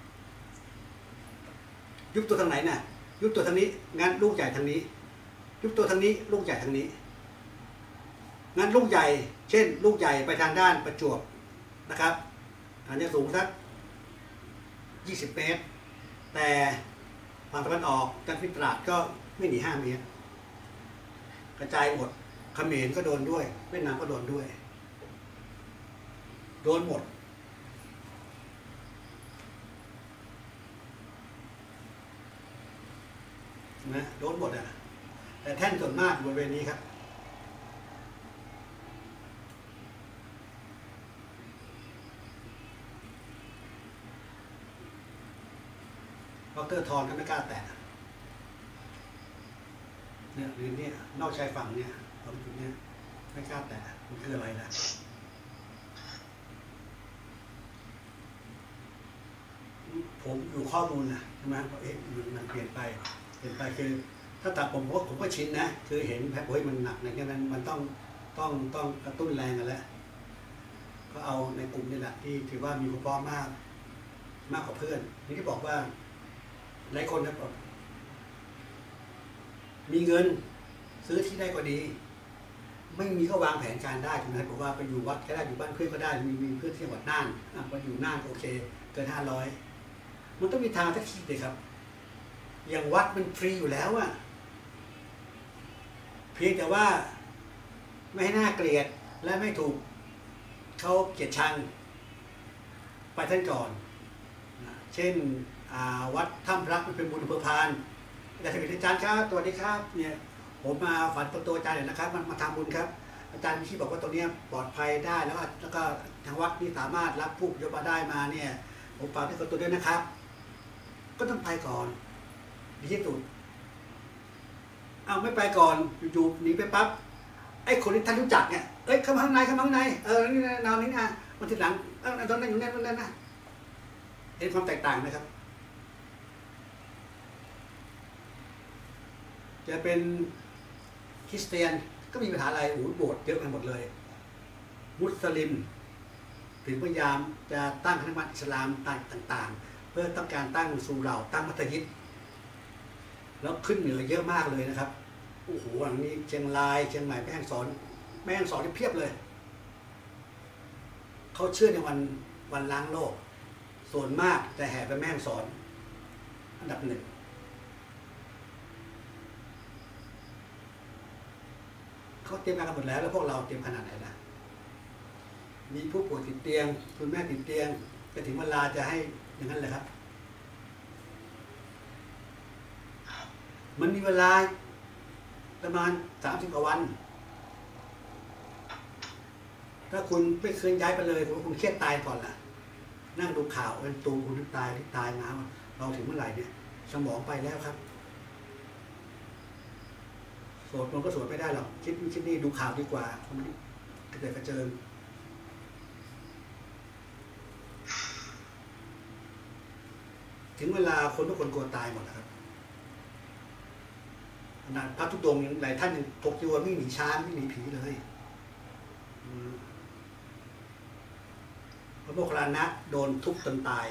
S1: ยุบตัวทางไหนน่ะยุบตัวทางนี้งั้นลูกใหญ่ทางนี้ยุบตัวทางนี้ลูกใหญ่ทางนี้งั้นลูกใหญ่เช่นลูกใหญ่ไปทางด้านประจวบนะครับอันนี้สูงสัก20 เมตรแต่ฝั่งตะวันออกจันทร์ตราดก็ไม่หนี5 เมตรกระจายหมดเขมรก็โดนด้วยเวียดนามก็โดนด้วยโดนหมดนะโดนหมดอ่ะแต่แท่นส่วนมากบริเวณนี้ครับดร.ทอนก็ไม่กล้าแตะเนี่ยหรือเนี่ยนอกชายฝั่งเนี่ยตรงจุดนี้ไม่กล้าแตะมันคืออะไรนะผมอยู่ข้อมูลนะใช่ไหมเพราะมันเปลี่ยนไปคือถ้าตัดผมก็ชินนะคือเห็นแผลโอ้ยมันหนักอะไรเงี้ยมันต้องกระตุ้นแรงกันแล้วก็เอาในกลุ่มนี่แหละที่ถือว่ามีความพร้อมมากกว่าเพื่อนนี่ที่บอกว่าหลายคนนะบอกมีเงินซื้อที่ได้ก็ดีไม่มีก็วางแผนการได้ถูกไหมบอกว่าไปอยู่วัดก็ได้อยู่บ้านเพื่อนก็ได้มีเพื่อนที่จังหวัดน่านไปอยู่น่านโอเคเกิน500มันต้องมีทางสักทีเลยครับอย่างวัดมันฟรีอยู่แล้วอะเพียงแต่ว่าไม่ให้น่าเกลียดและไม่ถูกเขาเกลียดชังไปท่านก่อนเช่นวัดถ้ำพระมันเป็นบุญอำเภอพานอาจารย์อาจารย์ครับสวัสดีครับเนี่ยผมมาฝันตัวอาจารย์เนี่ยนะครับมันมาทำบุญครับอาจารย์มีที่บอกว่าตรงนี้ปลอดภัยได้แล้วก็ทางวัดนี่สามารถรับผู้โยบายได้มาเนี่ยผมฝากที่ตัวด้วยนะครับก็ต้องไปก่อนดีที่สุดเอาไม่ไปก่อนอยู่หนีไปปั๊บไอ้คนที่ท่านรู้จักเนี่ยเอ้ยเข้ามาข้างในนี่นอนนี่นะมันทีหลังตอนนั้นอยู่นั่นนะเห็นความแตกต่างไหมครับจะเป็นคริสเตียนก็มีปัญหาอะไรโบสถ์เยอะไปหมดเลยมุสลิมถึงพยายามจะตั้งคณะกรรมการอิสลามต่างๆเพื่อต้องการตั้งซูเราตั้งมัสยิดแล้วขึ้นเหนือเยอะมากเลยนะครับโอ้โหอย่างนี้เชียงรายเชียงใหม่แม่ฮ่องสอนที่เพียบเลยเขาเชื่อในวันล้างโลกส่วนมากจะแห่ไปแม่ฮ่องสอนอันดับหนึ่งเขาเตรียมการกันหมดแล้วพวกเราเตรียมขนาดไหนล่ะมีผู้ป่วยติดเตียงคุณแม่ติดเตียงจะถึงเวลาจะให้อย่างนั้นเลยครับมันมีเวลาประมาณ30 กว่าวันถ้าคุณไม่เคยย้ายไปเลยคุณเครียดตายก่อนล่ะนั่งดูข่าวเป็นตูคุณตายที่ตายมาเราถึงเมื่อไหร่เนี่ยสมองไปแล้วครับสวดมันก็สวดไม่ได้หรอกคิดนี่ดูข่าวดีกว่ามันกระเจิงถึงเวลาคนทุกคนกลัวตายหมดแล้วครับขนาดพระทุดงค์หลายท่านยังถกจีวรไม่หนีช้างไม่หนีผีเลยพระโมคคัลลานะโดนทุบจนตาย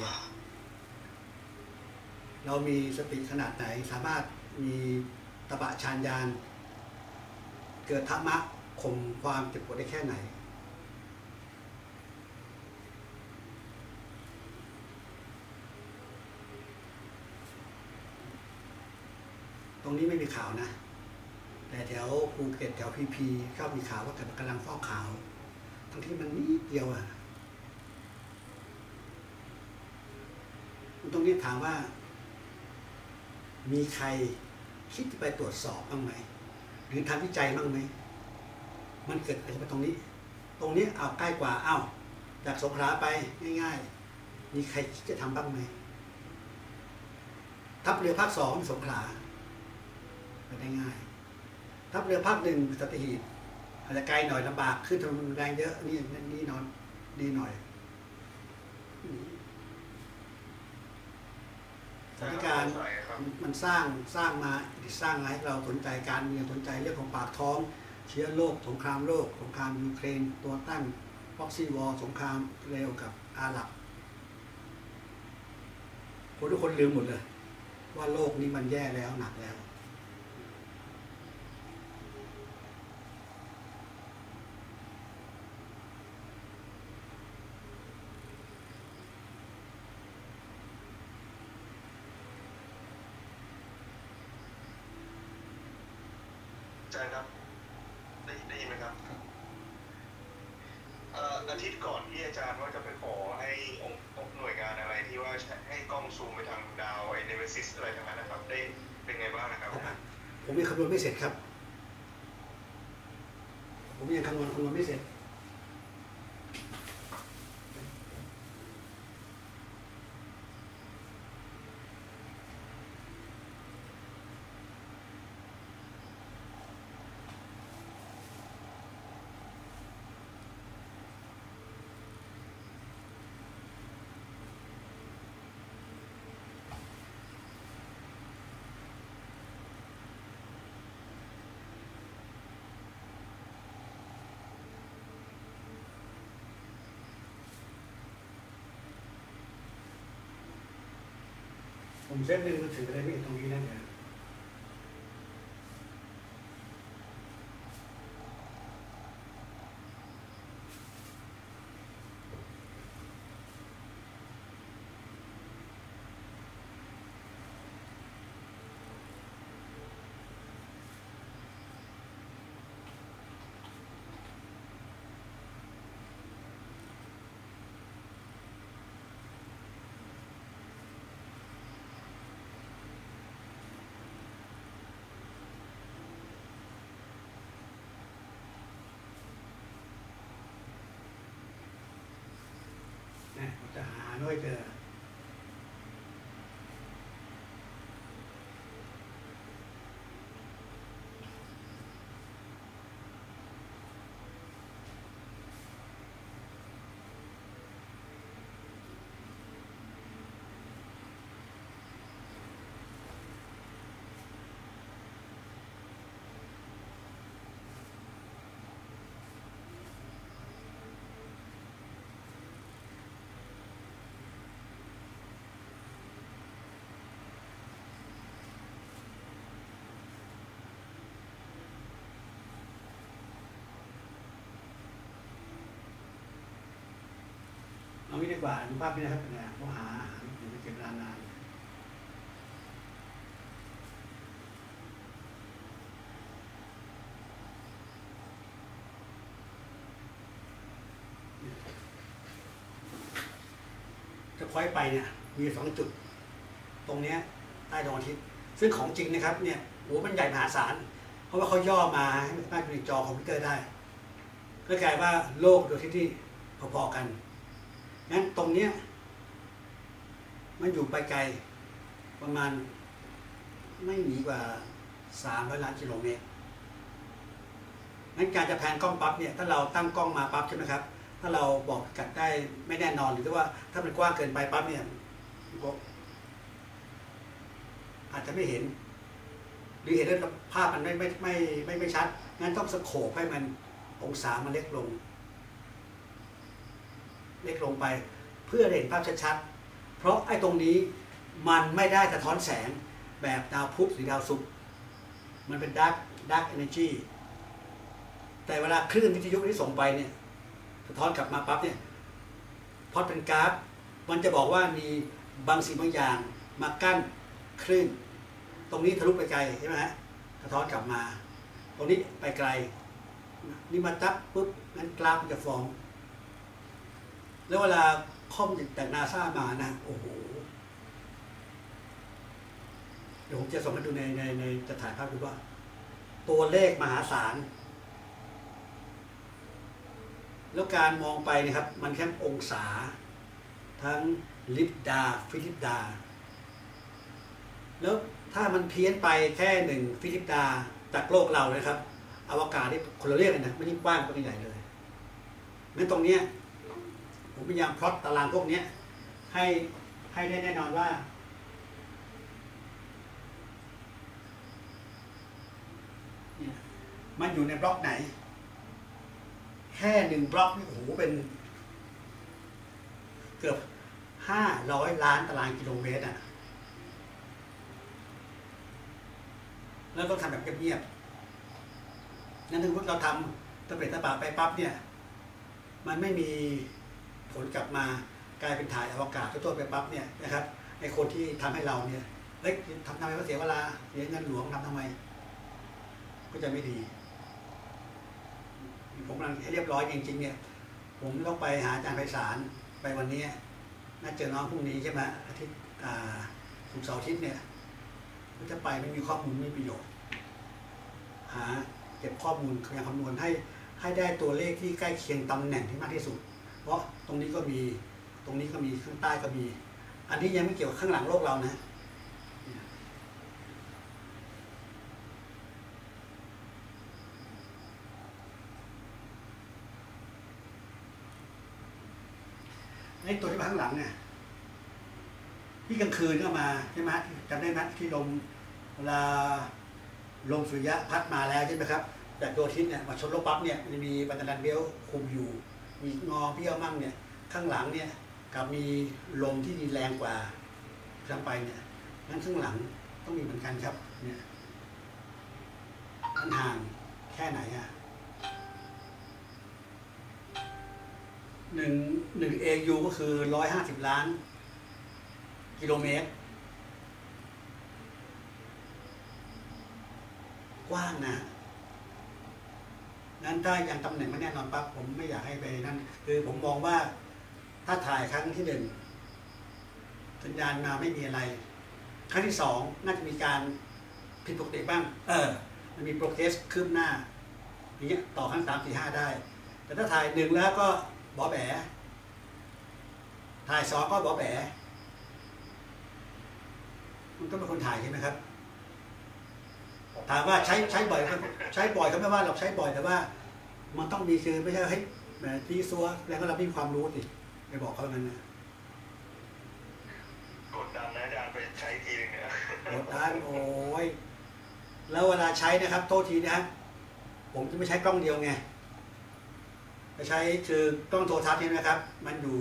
S1: เรามีสติขนาดไหนสามารถมีตบะฌานญาณเกิดธรรมะข่มความเจ็บปวดได้แค่ไหนตรงนี้ไม่มีข่าวนะแต่แถวภูเก็ตแถวพีก็มีข่าวว่ากำลังฟอกขาวทั้งที่มันนิดเดียวตรงนี้ถามว่ามีใครคิดจะไปตรวจสอบบ้างไหมหรือทำวิจัยบ้างไหมมันเกิดอะไรไปตรงนี้เอาใกล้กว่าจากสงขลาไปง่ายๆมีใครคิดจะทำบ้างไหมทัพเรือภาค 2สงขลาไปได้ง่ายทัพเรือภาค 1สัตหีบอาจจะไกลหน่อยลำบากขึ้นถนนแรงเยอะนี่นอนดีหน่อยสถานการณ์มันสร้างมาให้เราสนใจการเมืองสนใจเรื่องของปากท้องเชื้อโรคสงครามโลกสงครามยูเครนตัวตั้งพ็อกซี่วอร์สงครามเร็วกับอาหรับทุกคนลืมหมดเลยว่าโลกนี้มันแย่แล้วหนักแล้ว
S3: อาจารย์ครับได้ยินไหมครับอาทิตย์ก่อนที่อาจารย์ว่าจะไปขอให้องค์หน่วยงานอะไรที่ว่าให้กล้องซูมไปทางดาวเนเวซิสอะไรทั้งนั้นนะครับได้เป็นไงบ้างนะครับ
S1: ผมยังคำนวณไม่เสร็จครับผมยังคำนวณไม่เสร็จผมเส้นหนึ่งมันถืออะไรไม่ตรงนี้นั่นเองจะหาน้อยเจอเอางี้ดีกว่าดูภาพนี้นะครับเนี่ยเขาหาอาหารอยู่ในเก็บเวลานานจะค่อยไปเนี่ยมี2 จุดตรงเนี้ยใต้ดวงอาทิตย์ซึ่งของจริงนะครับเนี่ยโหมันใหญ่มหาศาลเพราะว่าเขาย่อมาให้มันสามารถอยู่ในจอคอมพิวเตอร์ได้ก็กลายว่าโลกดวงอาทิตย์ที่พอๆกันงั้นตรงเนี้ยมันอยู่ไปไกลประมาณไม่หนีกว่า300 ล้านกิโลเมตรงั้นการจะแพนกล้องปั๊บเนี่ยถ้าเราตั้งกล้องมาปั๊บใช่ไหมครับถ้าเราบอกพิกัดได้ไม่แน่นอนหรือว่าถ้ามันกว้างเกินไปปั๊บเนี่ยอาจจะไม่เห็นหรือเห็นแล้วภาพมันไม่ชัดงั้นต้องสโคปให้มันองศามันเล็กลงไปเพื่อเห็นภาพชัดๆเพราะไอ้ตรงนี้มันไม่ได้สะท้อนแสงแบบดาวพุธหรือดาวศุกร์มันเป็นdark energy แต่เวลาคลื่นวิทยุที่ส่งไปเนี่ยสะท้อนกลับมาปั๊บเนี่ยพอเป็นกราฟมันจะบอกว่ามีบางสิ่งบางอย่างมากั้นคลื่นตรงนี้ทะลุไปไกลใช่ไหมฮะสะท้อนกลับมาตรงนี้ไปไกลนี่มาจับปุ๊บงั้นกราฟมันจะฟ้องแล้วเวลาข้อมูลจากนาซามานะโอ้โหเดี๋ยวผมจะส่งให้ดูในจะถ่ายภาพดูว่าตัวเลขมหาศาลแล้วการมองไปนะครับมันแค่องศาทั้งลิปดาฟิลิปดาแล้วถ้ามันเพี้ยนไปแค่1 ฟิลิปดาจากโลกเราเลยครับอวกาศนี่คนละเรื่องกันนะไม่ยิ่งกว้างก็ไม่ใหญ่เลยงั้นตรงนี้ผมพยายามพล็อตตารางพวกนี้ให้ได้แน่นอนว่ามันอยู่ในบล็อกไหนแค่1 บล็อกนี่โอ้โหเป็นเกือบ500 ล้านตารางกิโลเมตรอ่ะแล้วต้องทำแบบเงียบๆนั่นถึงว่าเราทำตะเปะตะปาไปปั๊บเนี่ยมันไม่มีผลกลับมากลายเป็นถ่ายอวกาศทั่วๆไปปั๊บเนี่ยนะครับไอ้คนที่ทำให้เราเนี่ยเฮ้ยทำไมว่าเสียเวลาเสียเงินหลวงทำไมก็จะไม่ดีผมกำลังให้เรียบร้อยจริงๆเนี่ยผมต้องไปหาอาจารย์ไพศาลไปวันนี้น่าเจอน้องพรุ่งนี้ใช่ไหมอาทิตย์ศุกร์เสาร์อาทิตย์เนี่ยก็จะไปไม่มีข้อมูลไม่ประโยชน์หาเก็บข้อมูลพยายามคำนวณให้ได้ตัวเลขที่ใกล้เคียงตำแหน่งที่มากที่สุดเพราะตรงนี้ก็มีตรงนี้ก็มีข้างใต้ก็มีอันนี้ยังไม่เกี่ยวกับข้างหลังโลกเรานะไอ้ตัวที่มาข้างหลังเนี่ยที่กลางคืนก็มาใช่ไหมจำได้ไหมที่ลมเวลาลมสุริยะพัดมาแล้วใช่ไหมครับจากดวงอาทิตย์เนี่ยมาชนโลกปั๊บเนี่ยมันจะมีบันไดเบลคุมอยู่มีงอเบี้ยวมั่งเนี่ยข้างหลังเนี่ยกับมีลมที่มีแรงกว่าขึ้นไปเนี่ยงั้นข้างหลังต้องมีเหมือนกันครับเนี่ยมันห่างแค่ไหนอ่ะ1 AU ก็คือ150 ล้านกิโลเมตรกว้างนะนั้นถ้ายังตำแหน่งไม่แน่นอนปั๊บผมไม่อยากให้ไปนั่นคือผมมองว่าถ้าถ่ายครั้งที่1สัญญาณมาไม่มีอะไรครั้งที่2น่าจะมีการผิดปกติบ้างมันมีโปรเกรสคืบหน้าอย่างเงี้ยต่อครั้ง3 4 5ได้แต่ถ้าถ่าย1แล้วก็บอแบถ่าย2ก็บอแบมันก็เป็นคนถ่ายใช่ไหมครับถามว่าใช้บ่อยใช้บ่อยก็ไม่ว่าเราใช้บ่อยแต่ว่ามันต้องมีคือไม่ใช่ให้แบบที่ซัวแล้วก็เรามีความรู้สิไปบอกเขางั้นนะ
S3: กดดันนะอาจารย์ไปใช้ทีนึงเนี่ย
S1: กดดันโอ้ยแล้วเวลาใช้นะครับโทษทีนะผมจะไม่ใช้กล้องเดียวไงจะใช้คือกล้องโทรทัศน์นี่นะครับมันอยู่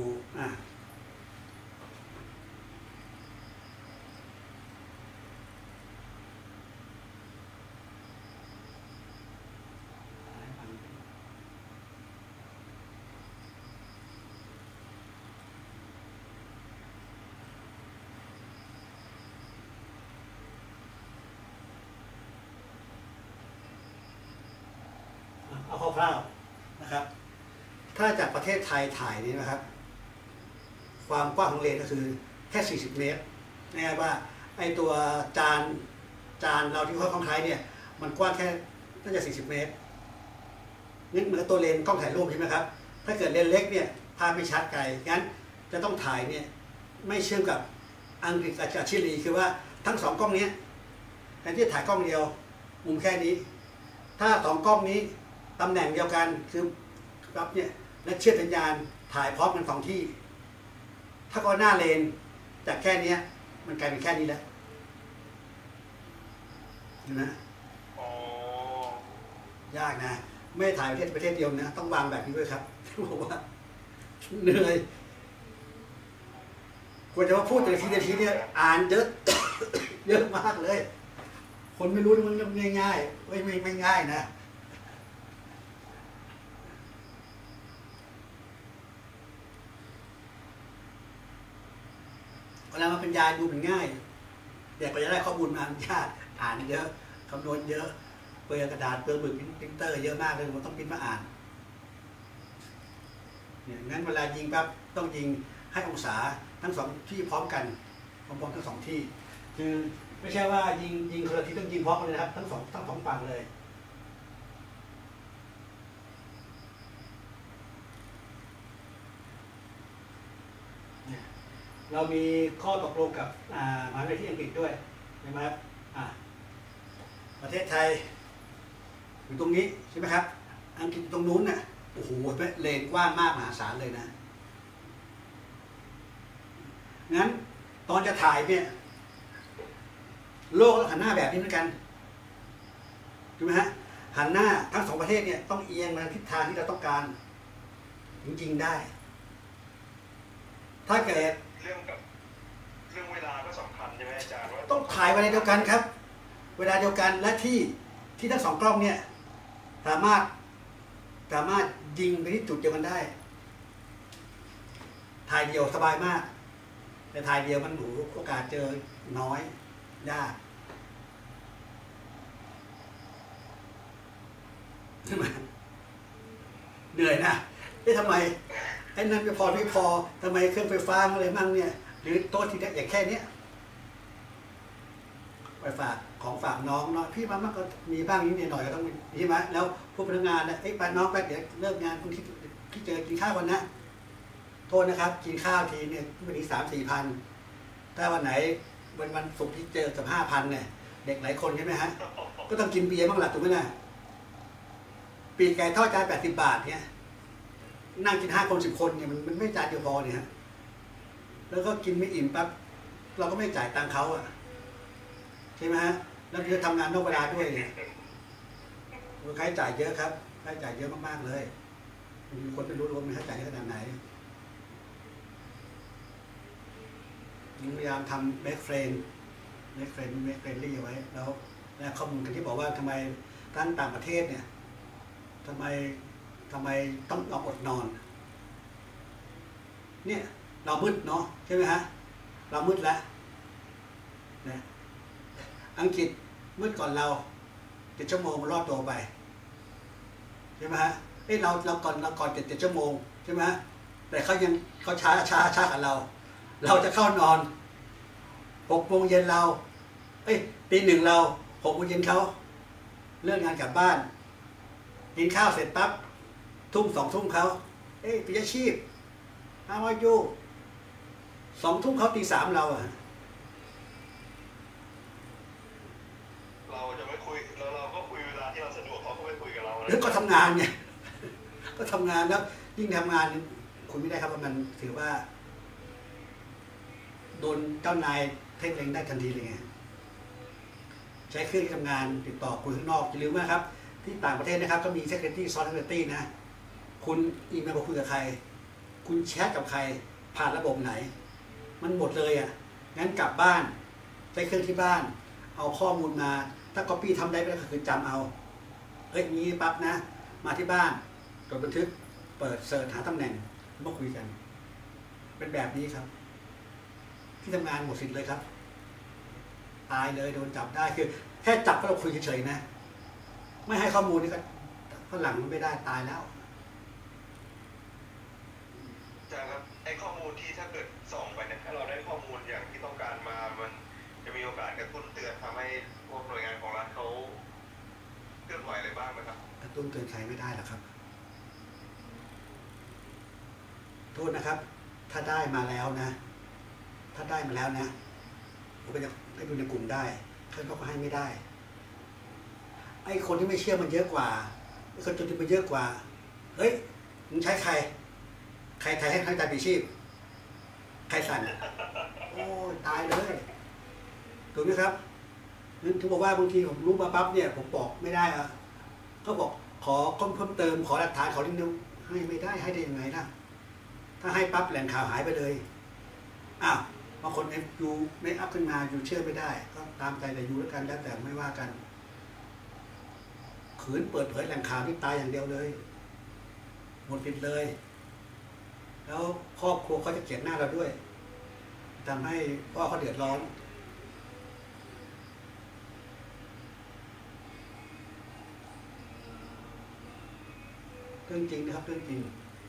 S1: คร่าวๆนะครับ ถ้าจากประเทศไทยถ่ายนี่นะครับ ความกว้างของเลนก็คือแค่40 เมตรนะครับว่าไอตัวจานเราที่ห้อยของไทยเนี่ยมันกว้างแค่น่าจะ40 เมตรนี่เหมือนกับตัวเลนกล้องถ่ายรูปใช่ไหมครับถ้าเกิดเลนเล็กเนี่ยภาพไม่ชัดไกลงั้นจะต้องถ่ายเนี่ยไม่เชื่อมกับอังกฤษกับชิลีคือว่าทั้ง2 กล้องนี้แทนที่ถ่ายกล้องเดียวมุมแค่นี้ ถ้า2 กล้องนี้ตำแหน่งเดียวกันคือรับเนี่ยและเชื่อมสัญญาณถ่ายพร้อมกัน2 ที่ถ้าก็หน้าเลนจากแค่นี้มันกลายเป็นแค่นี้แล้วเห็นไหมยากนะไม่ได้ถ่ายประเทศเดียวนะต้องวางแบบนี้ด้วยครับบอกว่าเหนื่อยกว่าจะมาพูดแต่ละทีเนี่ยอ่านเยอะ เยอะมากเลย คนไม่รู้มันง่ายๆไม่ง่ายนะเวลามาเป็นยาดูมันง่ายแต่กว่าจะได้ข้อมูลมามันยากอ่านเยอะคำนวณเยอะเปลือกกระดาษเปลือกบึกพิมพ์เตอร์เยอะมากเลยมันต้องพิมพ์มาอ่านเนี่ยงั้นเวลายิงปั๊บต้องยิงให้องศาทั้ง2 ที่พร้อมกันพร้อมทั้ง2 ที่คือไม่ใช่ว่ายิงคนละทีต้องยิงพร้อมกันเลยนะครับทั้งสองฝั่งเลยเรามีข้อตกลงกับมหาวิทยาลัยที่อังกฤษด้วยใช่ไหมครับประเทศไทยอยู่ตรงนี้ใช่ไหมครับอังกฤษตรงนู้นน่ะโอ้โหเลนกว้างมากมหาศาลเลยนะงั้นตอนจะถ่ายเนี่ยโลกหันหน้าแบบนี้เหมือนกันถูกไหมฮะหันหน้าทั้ง2 ประเทศเนี่ยต้องเอียงมาทิศทางที่เราต้องการจริงๆได้ถ้าเกิด
S3: เรื่องเวลาก็สำคัญใช่ไหมอาจารย์ว่า
S1: ต้องถ่ายเวลาเดียวกันครับเวลาเดียวกันและที่ทั้ง2 กล้องเนี่ยสามารถยิงไปที่จุดเดียวกันได้ถ่ายเดียวสบายมากแต่ถ่ายเดียวมันโอกาสเจอน้อยยากใช่ไหมเหนื่อยนะทำไมไอ้นั่นไม่พอทำไมเครื่องไฟฟ้าอะไรมั่งเนี่ยหรือโต๊ะที่อย่างแค่นี้ไปฝากของฝากน้องเนาะพี่มันก็มีบ้างนิดหน่อยก็ต้องใช่ไหมแล้วผู้พนักงานเนี่ยไปน้องไปเดี๋ยวเลิกงานคุณที่เจอกินข้าววันนะโทษนะครับกินข้าวทีเนี่ยวันนี้3-4 พันถ้าวันไหนวันศุกร์ที่เจอ5,000เนี่ยเด็กหลายคนใช่ไหมฮะก็ต้องกินเบียร์บ้างหลักถูกไหมนะปีกไก่ทอดจาน80 บาทเนี่ยนั่งกิน5 คน 10 คนเนี่ยมันไม่จานเดียวพอเนี่ยแล้วก็กินไม่อิ่มปั๊บเราก็ไม่จ่ายตังค์เขาอ่ะใช่ไหมฮะแล้วจะทำงานนอกเวลาด้วยเนี่ยค่าใช้จ่ายเยอะครับค่าใช้จ่ายเยอะมากๆเลยมีคนไม่รู้รวมค่าใช้จ่ายขนาดไหนพยายามทำแบ็กเฟรนลี่ไว้แล้วข้อมูลกันที่บอกว่าทำไมทั้งต่างประเทศเนี่ยทำไมต้องอดนอนเนี่ยเรามืดเนาะใช่ไหมฮะเรามืดแล้วนะอังกฤษมืดก่อนเรา7 ชั่วโมงรอดตัวไปใช่ไหมฮะเราก่อน7 ชั่วโมงใช่ไหมฮะแต่เขาช้ากับเราจะเข้านอน6 โมงเย็นเราตี 1เรา6 โมงเย็นเขาเลิกงานกลับบ้านกินข้าวเสร็จปั๊บ2 ทุ่มเขาปิยชีพHow are you 2 ทุ่มเขาตี 3เราอะ
S3: เราจะไม่คุยเราก็คุยเวลาที่เราสะดวกเขาก็ไม่คุยกับเรา
S1: แล้วก็ทำงานไงก็ทำงานแล้วยิ่งทำงานคุณไม่ได้ครับมันถือว่าโดนเจ้านายเพ่งเล็งได้ทันทีเลยไงใช้เครื่องทำงานติดต่อคุยข้างนอกอย่าลืมนะครับที่ต่างประเทศนะครับก็มี security soft security นะคุณอีเมลคุยกับใครคุณแชทกับใครผ่านระบบไหนมันหมดเลยอ่ะงั้นกลับบ้านใช้เครื่องที่บ้านเอาข้อมูลมาถ้า copy ทำได้ก็คือจำเอางี้ปั๊บนะมาที่บ้านจดบันทึกเปิดเสิร์ชหาตำแหน่งมาคุยกันเป็นแบบนี้ครับที่ทำงานหมดสิทธิ์เลยครับตายเลยโดนจับได้คือแค่จับก็เราคุยเฉยๆนะไม่ให้ข้อมูลนี่ก็ฝรั่งมันไม่ได้ตายแล้ว
S3: อาจารย์ครับไอ้ข้อมูลที่ถ้าเกิดส่องไปเนี่ยถ้าเราได้ข้อมูลอย่างที่ต้องการมามันจะมีโอกาสกระตุ้นเตือนทำให้พวกหน่วยงานของรัฐเขาเคลื่อนไหวอะไรบ้างไหมครับ
S1: กระตุ้นเตือนใครไม่ได้หรอกครับโทษนะครับถ้าได้มาแล้วนะผมก็จะให้ดูในกลุ่มได้เขาก็ให้ไม่ได้ไอ้คนที่ไม่เชื่อมันเยอะกว่าไอ้คนจนที่มันเยอะกว่าเฮ้ยมึงใช้ใครให้ใครตายปีชีพใครสั่นโอ้ยตายเลยถูกไหมครับนั่นถึงบอกว่าบางทีผมรู้มาปั๊บเนี่ยผมบอกไม่ได้อะเขาบอกขอเพิ่มเติมขอหลักฐานขอลิ้นนิ้วให้ไม่ได้ให้ได้ยังไงล่ะถ้าให้ปั๊บแหล่งข่าวหายไปเลยอ้าวบางคนยูไม่อัพขึ้นมายูเชื่อไม่ได้ก็ตามใจแต่ยูแล้วกันแล้วแต่ไม่ว่ากันขืนเปิดเผยแหล่งข่าวที่ตายอย่างเดียวเลยหมดสิทธิ์เลยแล้วครอบครัวเขาจะเกลียดหน้าเราด้วยทำให้พ่อเขาเดือดร้อนเรื่องจริงนะครับเรื่องจริง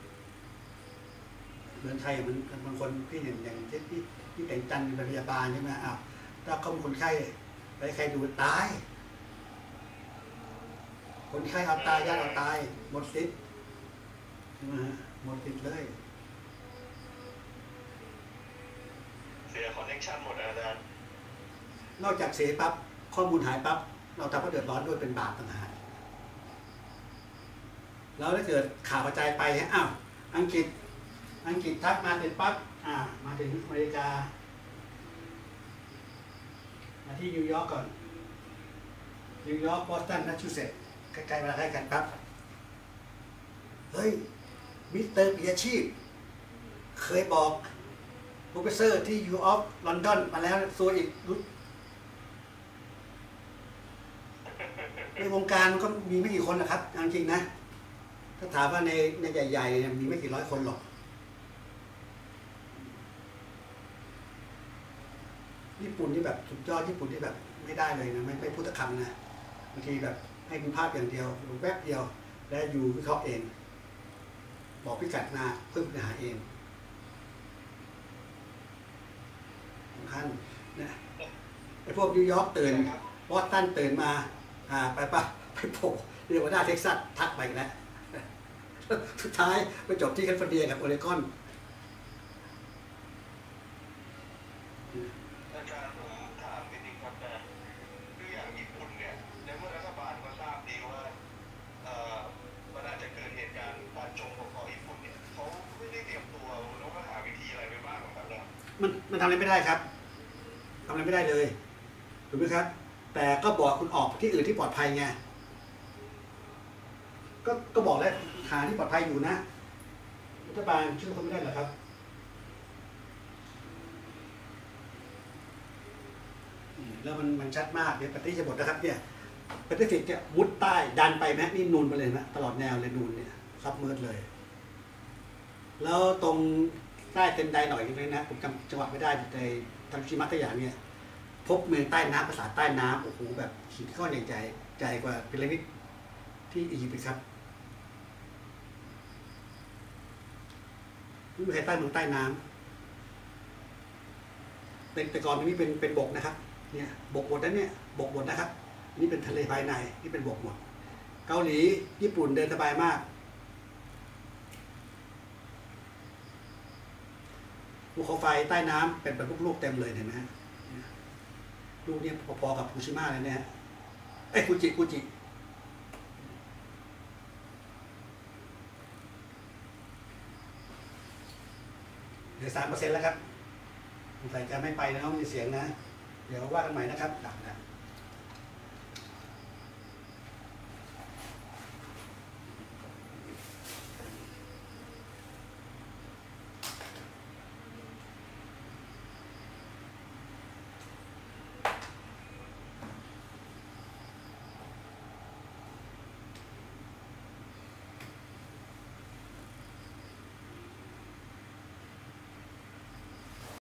S1: เหมือนไทยมันบางคนพี่อย่างเช่นที่แต่งจันทร์เป็นพยาบาลใช่ไหมอ้าวถ้าเขาเป็นคนไข้ไปใครดูตายคนไข้เอาตายญาติเอาตายหมดสิทธิ์ใช่ไหมฮะหมดสิทธิ์เลย
S3: เสียคอนเนคชั่นหมดอาจารย์
S1: นอกจากเสียปั๊บข้อมูลหายปั๊บเราทำให้เดือดร้อนด้วยเป็นบาปต่างหากแล้วถ้าเกิดข่าวกระจายไปอ้าวอังกฤษทักมาเสร็จปั๊บมาถึงอเมริกามาที่นิวยอร์กก่อนนิวยอร์กบอสตันแมสซาชูเซตส์ใกล้ๆเวลาใกล้กันปั๊บเฮ้ยมิสเตอร์ปิยชีพเคยบอกโปรเฟสเซอร์ที่ยูออฟลอนดอนมาแล้วโซอีกในวงการมันก็มีไม่กี่คนนะครับจริงๆนะถ้าถามว่าในใหญ่ๆมีไม่กี่ร้อยคนหรอกญี่ปุ่นที่แบบสุดยอดญี่ปุ่นที่แบบไม่ได้เลยนะไม่พูดตะคำนะบางทีแบบให้คุณภาพอย่างเดียวแวบเดียวแล้วอยู่วิเคราะห์เองบอกพิกัดมาเพิ่มเนื้อหาเองสำคัญนะไอ้พวกนิวยอร์กตื่นบอสตันตื่นมาไปโผล่เรียกว่าหน้าเท็กซัสทักไปแล้วสุดท้ายไปจบที่แคลิฟอร์เนียกับโอเรกอน
S3: อาจารย์ผมถามนิดนึงครับนะคืออย่างญี่ปุ่นเนี่ยในเมื่อรัฐบาลก็ทราบดีว่ามันอาจจะเกิดเหตุการณ์การจมของญี่ปุ่นเนี่ยเขาไม่ได้เตรียมตัวแล้วก็หาวิธีอะไรไปบ้างครับเนี่ย
S1: มันทำอะไรไม่ได้ครับทำอะไรไม่ได้เลยถูกไหมครับแต่ก็บอกคุณออกที่อื่นที่ปลอดภัยไงก็บอกแล้วหาที่ปลอดภัยอยู่นะรัฐบาลช่วยคนไม่ได้หรอครับแล้วมันชัดมากเนี่ยปฏิจะบทนะครับเนี่ยปฏิสิทธิ์เนี่ยมุดใต้ดันไปแม้นี่นูนไปเลยนะตลอดแนวเลยนูนเนี่ยซับเมิร์ดเลยแล้วตรงใต้เต็นไดหน่อยนึงนะผมจำจังหวะไม่ได้ในทางชิมัตยาเนี่ยพบเมืองใต้น้ำภาษาใต้น้ำโอ้โหแบบหินก้อนใหญ่กว่าพีระมิดที่อียิปต์ครับนี่เป็นใต้เมืองใต้น้ำแต่ก่อนนี้เป็นบกนะครับเนี่ยบกหมดนั้นเนี่ยบกหมดนะครับนี่เป็นทะเลภายในนี่เป็นบกหมดเกาหลีญี่ปุ่นเดินสบายมากภูเขาไฟใต้น้ำเป็นแบบลูกๆเต็มเลยเห็นไหมฮะลูกนี้พอๆกับฟูชิมะเลยเนี่ยฟูจิเหลือ 3% แล้วครับสงสัยจะไม่ไปแล้วมีเสียงนะเดี๋ยวว่ากันใหม่นะครับดับนะ